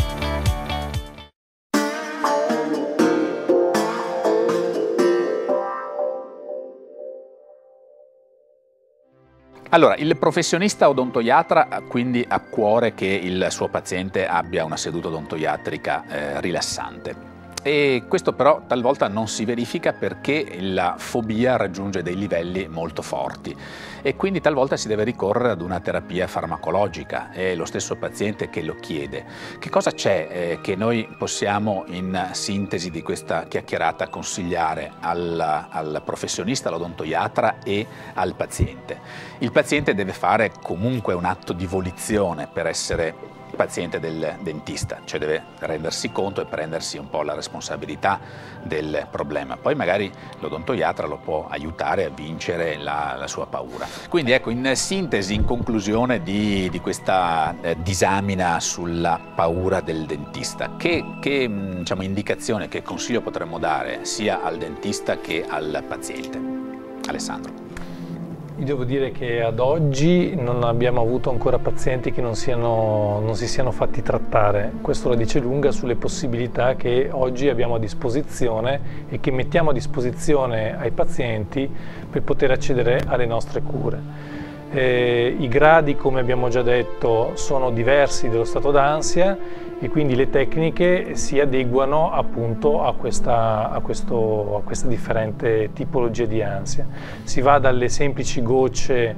Allora, il professionista odontoiatra quindi ha a cuore che il suo paziente abbia una seduta odontoiatrica rilassante. E questo però talvolta non si verifica perché la fobia raggiunge dei livelli molto forti e quindi talvolta si deve ricorrere ad una terapia farmacologica. È lo stesso paziente che lo chiede. Che cosa c'è che noi possiamo in sintesi di questa chiacchierata consigliare al professionista, all'odontoiatra e al paziente? Il paziente deve fare comunque un atto di volizione per essere paziente del dentista, cioè deve rendersi conto e prendersi un po' la responsabilità del problema. Poi magari l'odontoiatra lo può aiutare a vincere la sua paura. Quindi ecco, in sintesi, in conclusione di questa disamina sulla paura del dentista, che diciamo, indicazione, che consiglio potremmo dare sia al dentista che al paziente? Alessandro. Io devo dire che ad oggi non abbiamo avuto ancora pazienti che non si siano fatti trattare. Questo la dice lunga sulle possibilità che oggi abbiamo a disposizione e che mettiamo a disposizione ai pazienti per poter accedere alle nostre cure. I gradi, come abbiamo già detto, sono diversi dello stato d'ansia e quindi le tecniche si adeguano appunto a questa differente tipologia di ansia. Si va dalle semplici gocce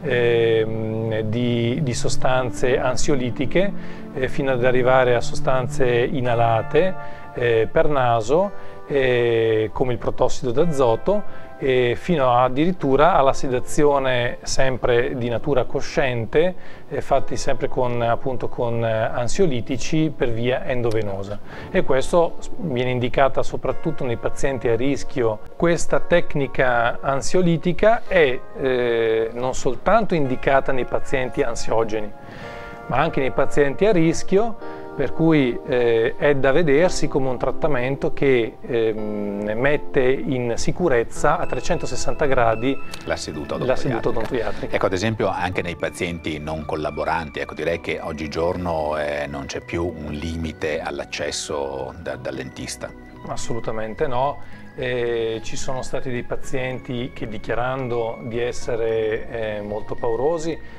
di sostanze ansiolitiche fino ad arrivare a sostanze inalate per naso come il protossido d'azoto, fino addirittura alla sedazione sempre di natura cosciente, fatti sempre con ansiolitici per via endovenosa, e questo viene indicata soprattutto nei pazienti a rischio. Questa tecnica ansiolitica è non soltanto indicata nei pazienti ansiogeni, ma anche nei pazienti a rischio, per cui è da vedersi come un trattamento che mette in sicurezza a 360 gradi la seduta odontoiatrica. Ecco, ad esempio anche nei pazienti non collaboranti, ecco, direi che oggigiorno non c'è più un limite all'accesso dal dentista. Assolutamente no. Ci sono stati dei pazienti che, dichiarando di essere molto paurosi,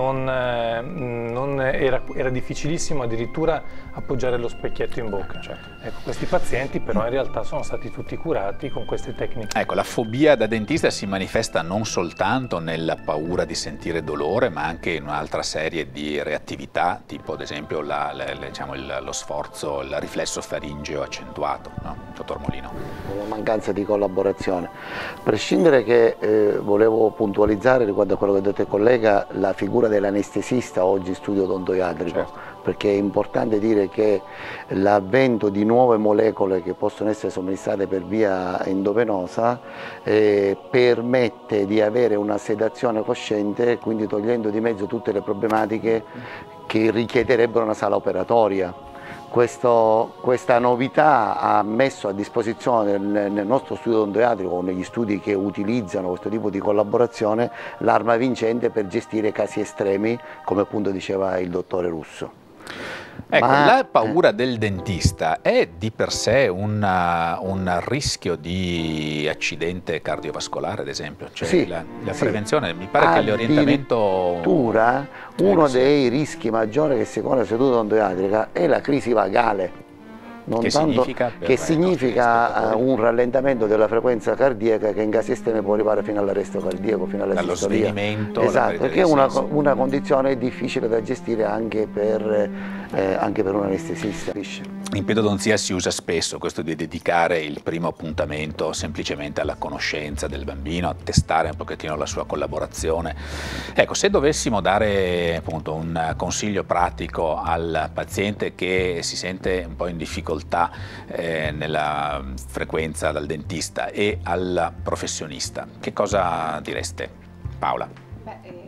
era difficilissimo addirittura appoggiare lo specchietto in bocca. Ecco, questi pazienti però in realtà sono stati tutti curati con queste tecniche. Ecco, la fobia da dentista si manifesta non soltanto nella paura di sentire dolore, ma anche in un'altra serie di reattività, tipo ad esempio lo sforzo, il riflesso faringeo accentuato, no? Dottor Molino. Una mancanza di collaborazione. A prescindere che volevo puntualizzare riguardo a quello che ha detto il collega, la figura dell'anestesista oggi in studio odontoiatrico, certo, perché è importante dire che l'avvento di nuove molecole che possono essere somministrate per via endovenosa permette di avere una sedazione cosciente, quindi togliendo di mezzo tutte le problematiche che richiederebbero una sala operatoria. Questa novità ha messo a disposizione nel nostro studio odontoiatrico, o negli studi che utilizzano questo tipo di collaborazione, l'arma vincente per gestire casi estremi, come appunto diceva il dottore Russo. Ecco, la paura del dentista è di per sé un rischio di accidente cardiovascolare, ad esempio? Cioè, sì, la prevenzione, mi pare che l'orientamento... Addirittura uno dei rischi maggiori che secondo la seduta odontoiatrica è la crisi vagale. Che significa un rallentamento della frequenza cardiaca che in casi estremi può arrivare fino all'arresto cardiaco, fino alla sistolia. Svenimento. Esatto, che è una condizione difficile da gestire anche per un anestesista. In pedodonzia si usa spesso questo di dedicare il primo appuntamento semplicemente alla conoscenza del bambino, a testare un pochettino la sua collaborazione. Ecco, se dovessimo dare appunto un consiglio pratico al paziente che si sente un po' in difficoltà nella frequenza dal dentista e al professionista, che cosa direste? Paola?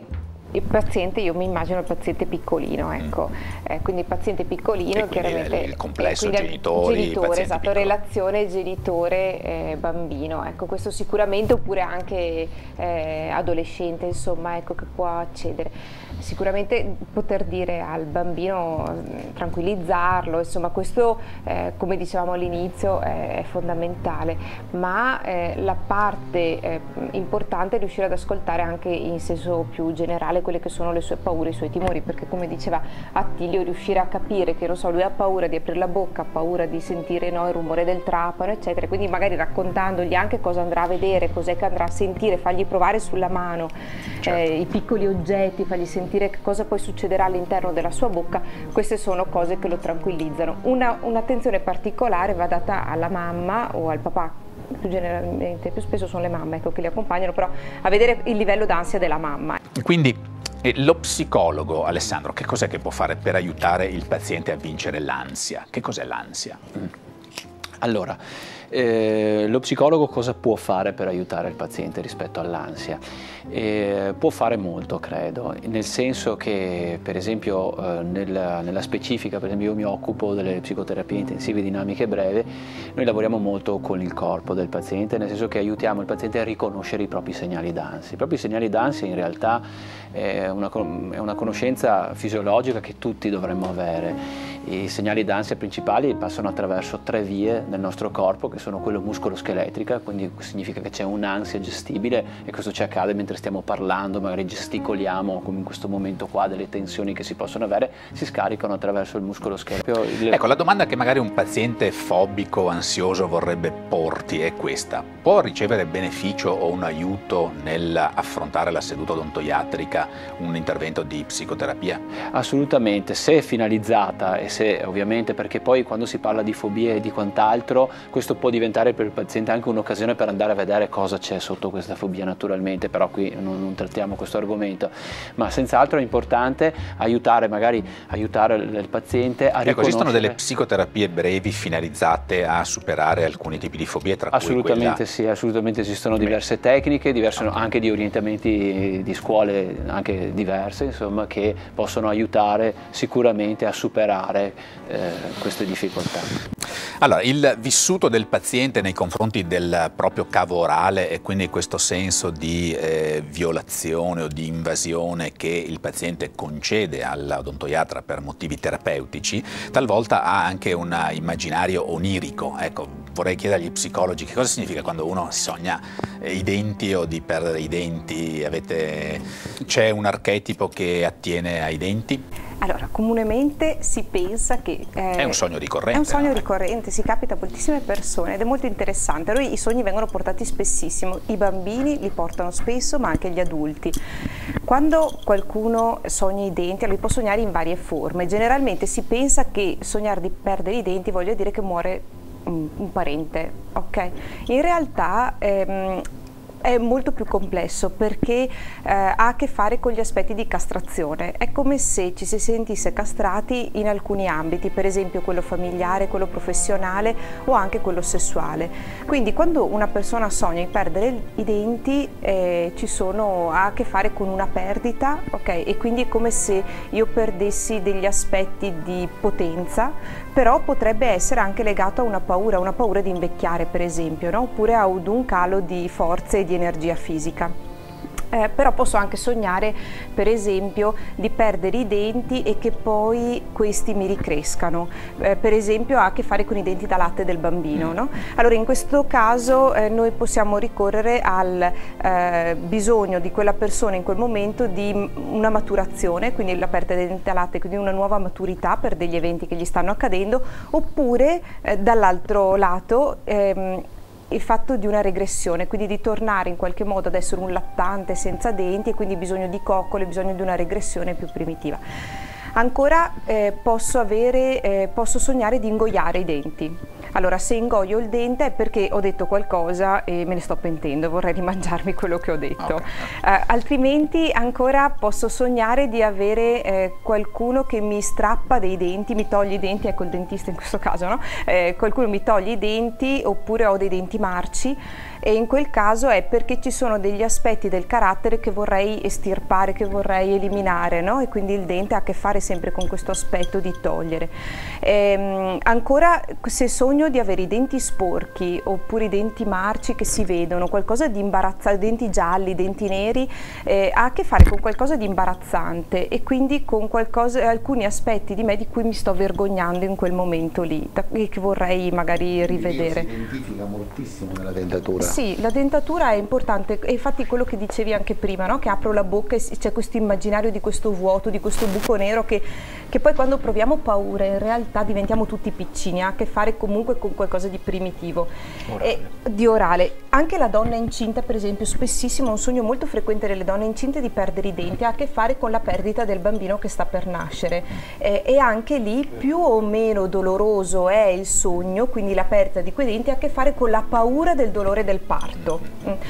Il paziente, io mi immagino il paziente piccolino, ecco, quindi il paziente piccolino, chiaramente il complesso genitore, esatto, relazione genitore-bambino, ecco, questo sicuramente, oppure anche adolescente, insomma, ecco, che può accedere. Sicuramente poter dire al bambino, tranquillizzarlo, insomma, questo come dicevamo all'inizio è fondamentale, ma la parte importante è riuscire ad ascoltare anche in senso più generale quelle che sono le sue paure, i suoi timori, perché come diceva Attilio, riuscire a capire che, non so, lui ha paura di aprire la bocca, ha paura di sentire, no, il rumore del trapano, eccetera, quindi magari raccontandogli anche cosa andrà a vedere, cos'è che andrà a sentire, fargli provare sulla mano i piccoli oggetti, fargli sentire che cosa poi succederà all'interno della sua bocca, queste sono cose che lo tranquillizzano. Un'attenzione particolare va data alla mamma o al papà, più generalmente, più spesso sono le mamme, ecco, che li accompagnano, però a vedere il livello d'ansia della mamma. Quindi lo psicologo, Alessandro, che cos'è che può fare per aiutare il paziente a vincere l'ansia? Che cos'è l'ansia? Allora, lo psicologo cosa può fare per aiutare il paziente rispetto all'ansia? Può fare molto, credo, nel senso che, per esempio, nella specifica, per esempio io mi occupo delle psicoterapie intensive dinamiche breve, noi lavoriamo molto con il corpo del paziente, nel senso che aiutiamo il paziente a riconoscere i propri segnali d'ansia. I propri segnali d'ansia in realtà è una conoscenza fisiologica che tutti dovremmo avere. I segnali d'ansia principali passano attraverso 3 vie nel nostro corpo, che sono quello muscolo-scheletrica, quindi significa che c'è un'ansia gestibile, e questo ci accade mentre stiamo parlando, magari gesticoliamo, come in questo momento qua, delle tensioni che si possono avere, si scaricano attraverso il muscolo scheletrico. Ecco, la domanda che magari un paziente fobico, ansioso vorrebbe porti è questa: può ricevere beneficio o un aiuto nell'affrontare la seduta odontoiatrica, un intervento di psicoterapia? Assolutamente, se è finalizzata, e se ovviamente, perché poi quando si parla di fobie e di quant'altro, questo può diventare per il paziente anche un'occasione per andare a vedere cosa c'è sotto questa fobia, naturalmente, però qui non trattiamo questo argomento, ma senz'altro è importante aiutare il paziente a riconoscere. Esistono delle psicoterapie brevi finalizzate a superare alcuni tipi di fobie, tra assolutamente cui sì, assolutamente esistono diverse tecniche, anche di orientamenti di scuole anche diverse, insomma, che possono aiutare sicuramente a superare queste difficoltà. Allora, il vissuto del paziente nei confronti del proprio cavo orale, e quindi questo senso di violazione o di invasione che il paziente concede all'odontoiatra per motivi terapeutici, talvolta ha anche un immaginario onirico. Ecco, vorrei chiedere agli psicologi che cosa significa quando uno sogna i denti o di perdere i denti. C'è un archetipo che attiene ai denti? Allora, comunemente si pensa che è un sogno ricorrente. È un sogno ricorrente, si capita a moltissime persone ed è molto interessante. A noi i sogni vengono portati spessissimo, i bambini li portano spesso, ma anche gli adulti. Quando qualcuno sogna i denti, li può sognare in varie forme. Generalmente si pensa che sognare di perdere i denti voglia dire che muore un parente, ok? In realtà è molto più complesso, perché ha a che fare con gli aspetti di castrazione. È come se ci si sentisse castrati in alcuni ambiti, per esempio quello familiare, quello professionale o anche quello sessuale. Quindi quando una persona sogna di perdere i denti ha a che fare con una perdita, ok? E quindi è come se io perdessi degli aspetti di potenza, però potrebbe essere anche legato a una paura di invecchiare, per esempio, no? Oppure ad un calo di forze e di energia fisica. Però posso anche sognare, per esempio, di perdere i denti e che poi questi mi ricrescano. Per esempio ha a che fare con i denti da latte del bambino, no? Allora in questo caso noi possiamo ricorrere al bisogno di quella persona in quel momento di una maturazione, quindi la perdita dei denti da latte, quindi una nuova maturità per degli eventi che gli stanno accadendo, oppure dall'altro lato il fatto di una regressione, quindi di tornare in qualche modo ad essere un lattante senza denti, e quindi bisogno di coccole, bisogno di una regressione più primitiva. Ancora posso sognare di ingoiare i denti. Allora, se ingoio il dente è perché ho detto qualcosa e me ne sto pentendo, vorrei rimangiarmi quello che ho detto. Altrimenti ancora posso sognare di avere qualcuno che mi strappa dei denti, mi toglie i denti, ecco il dentista in questo caso, no? Qualcuno mi toglie i denti, oppure ho dei denti marci, e in quel caso è perché ci sono degli aspetti del carattere che vorrei estirpare, che vorrei eliminare, no? E quindi il dente ha a che fare sempre con questo aspetto di togliere. Ancora, se sogno di avere i denti sporchi oppure i denti marci che si vedono, qualcosa di imbarazzante, denti gialli, denti neri, ha a che fare con qualcosa di imbarazzante e quindi con alcuni aspetti di me di cui mi sto vergognando in quel momento lì e che vorrei magari rivedere. Si identifica moltissimo nella dentatura. Sì, la dentatura è importante e infatti quello che dicevi anche prima, no? Che apro la bocca e c'è questo immaginario di questo vuoto, di questo buco nero che poi quando proviamo paura in realtà diventiamo tutti piccini, ha a che fare comunque con qualcosa di primitivo, di orale. Anche la donna incinta, per esempio, spessissimo un sogno molto frequente delle donne incinte di perdere i denti, ha a che fare con la perdita del bambino che sta per nascere e anche lì più o meno doloroso è il sogno, quindi la perdita di quei denti ha a che fare con la paura del dolore del parto.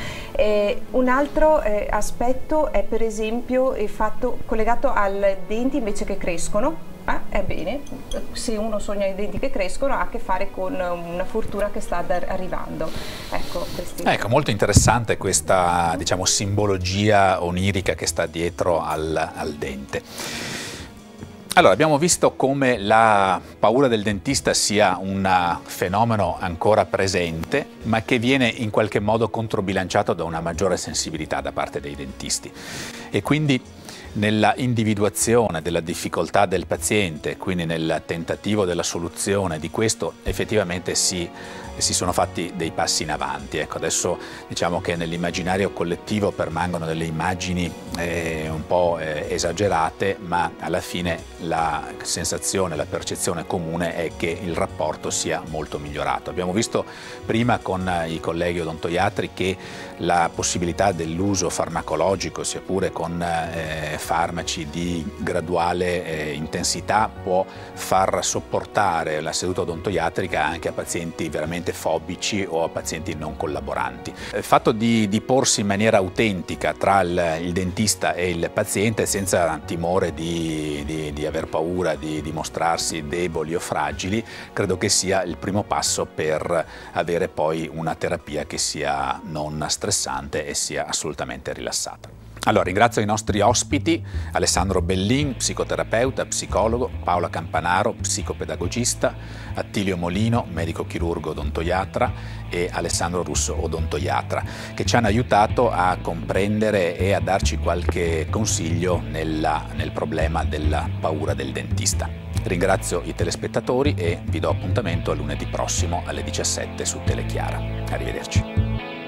Un altro aspetto è per esempio il fatto collegato ai denti invece che crescono. Ebbene, se uno sogna i denti che crescono ha a che fare con una fortuna che sta arrivando. Ecco, molto interessante questa, diciamo, simbologia onirica che sta dietro al dente. Allora, abbiamo visto come la paura del dentista sia un fenomeno ancora presente, ma che viene in qualche modo controbilanciato da una maggiore sensibilità da parte dei dentisti. E quindi nella individuazione della difficoltà del paziente, quindi nel tentativo della soluzione di questo, effettivamente si sono fatti dei passi in avanti. Ecco, adesso diciamo che nell'immaginario collettivo permangono delle immagini un po' esagerate, ma alla fine la sensazione, la percezione comune è che il rapporto sia molto migliorato. Abbiamo visto prima con i colleghi odontoiatri che la possibilità dell'uso farmacologico, sia pure con farmaci di graduale intensità, può far sopportare la seduta odontoiatrica anche a pazienti veramente fobici o a pazienti non collaboranti. Il fatto di porsi in maniera autentica tra il dentista e il paziente senza timore di aver paura di dimostrarsi deboli o fragili, credo che sia il primo passo per avere poi una terapia che sia non stressante e sia assolutamente rilassata. Allora, ringrazio i nostri ospiti: Alessandro Bellin, psicoterapeuta, psicologo, Paola Campanaro, psicopedagogista, Attilio Molino, medico chirurgo odontoiatra, e Alessandro Russo, odontoiatra, che ci hanno aiutato a comprendere e a darci qualche consiglio nel problema della paura del dentista. Ringrazio i telespettatori e vi do appuntamento a lunedì prossimo alle 17 su Telechiara. Arrivederci.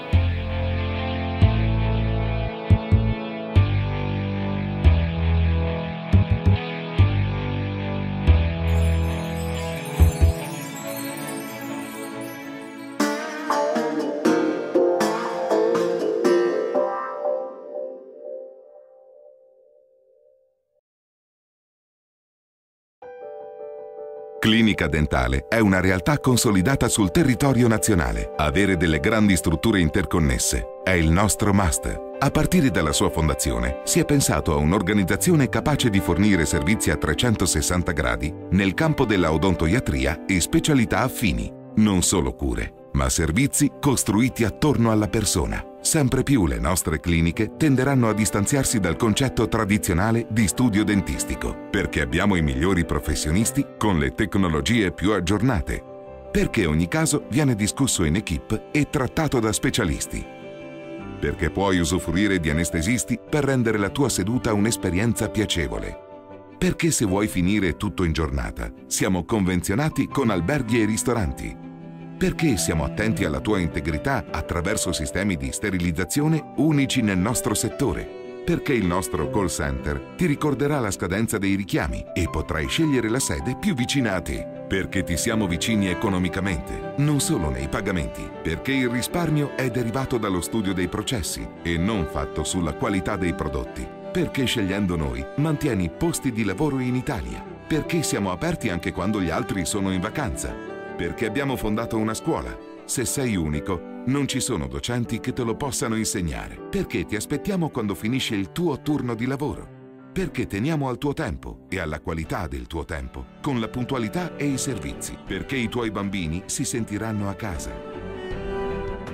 Clinica Dentale è una realtà consolidata sul territorio nazionale. Avere delle grandi strutture interconnesse è il nostro must. A partire dalla sua fondazione si è pensato a un'organizzazione capace di fornire servizi a 360 gradi nel campo della odontoiatria e specialità affini. Non solo cure, ma servizi costruiti attorno alla persona. Sempre più le nostre cliniche tenderanno a distanziarsi dal concetto tradizionale di studio dentistico, perché abbiamo i migliori professionisti con le tecnologie più aggiornate, perché ogni caso viene discusso in equipe e trattato da specialisti, perché puoi usufruire di anestesisti per rendere la tua seduta un'esperienza piacevole, perché se vuoi finire tutto in giornata siamo convenzionati con alberghi e ristoranti, perché siamo attenti alla tua integrità attraverso sistemi di sterilizzazione unici nel nostro settore, perché il nostro call center ti ricorderà la scadenza dei richiami e potrai scegliere la sede più vicina a te, perché ti siamo vicini economicamente, non solo nei pagamenti, perché il risparmio è derivato dallo studio dei processi e non fatto sulla qualità dei prodotti, perché scegliendo noi mantieni posti di lavoro in Italia, perché siamo aperti anche quando gli altri sono in vacanza, perché abbiamo fondato una scuola. Se sei unico, non ci sono docenti che te lo possano insegnare. Perché ti aspettiamo quando finisce il tuo turno di lavoro. Perché teniamo al tuo tempo e alla qualità del tuo tempo, con la puntualità e i servizi. Perché i tuoi bambini si sentiranno a casa.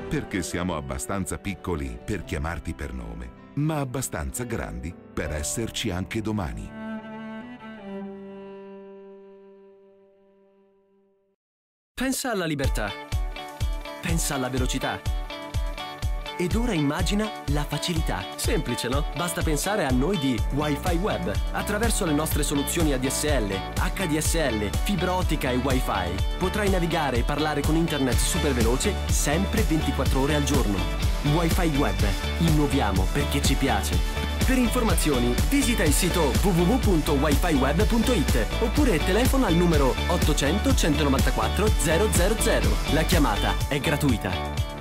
perché siamo abbastanza piccoli per chiamarti per nome, ma abbastanza grandi per esserci anche domani. Pensa alla libertà. Pensa alla velocità. Ed ora immagina la facilità. Semplice, no? Basta pensare a noi di Wi-Fi Web. Attraverso le nostre soluzioni ADSL, HDSL, fibra ottica e Wi-Fi potrai navigare e parlare con internet super veloce sempre 24 ore al giorno. Wi-Fi Web. Innoviamo perché ci piace. Per informazioni visita il sito www.wifiweb.it oppure telefona al numero 800 194 000. La chiamata è gratuita.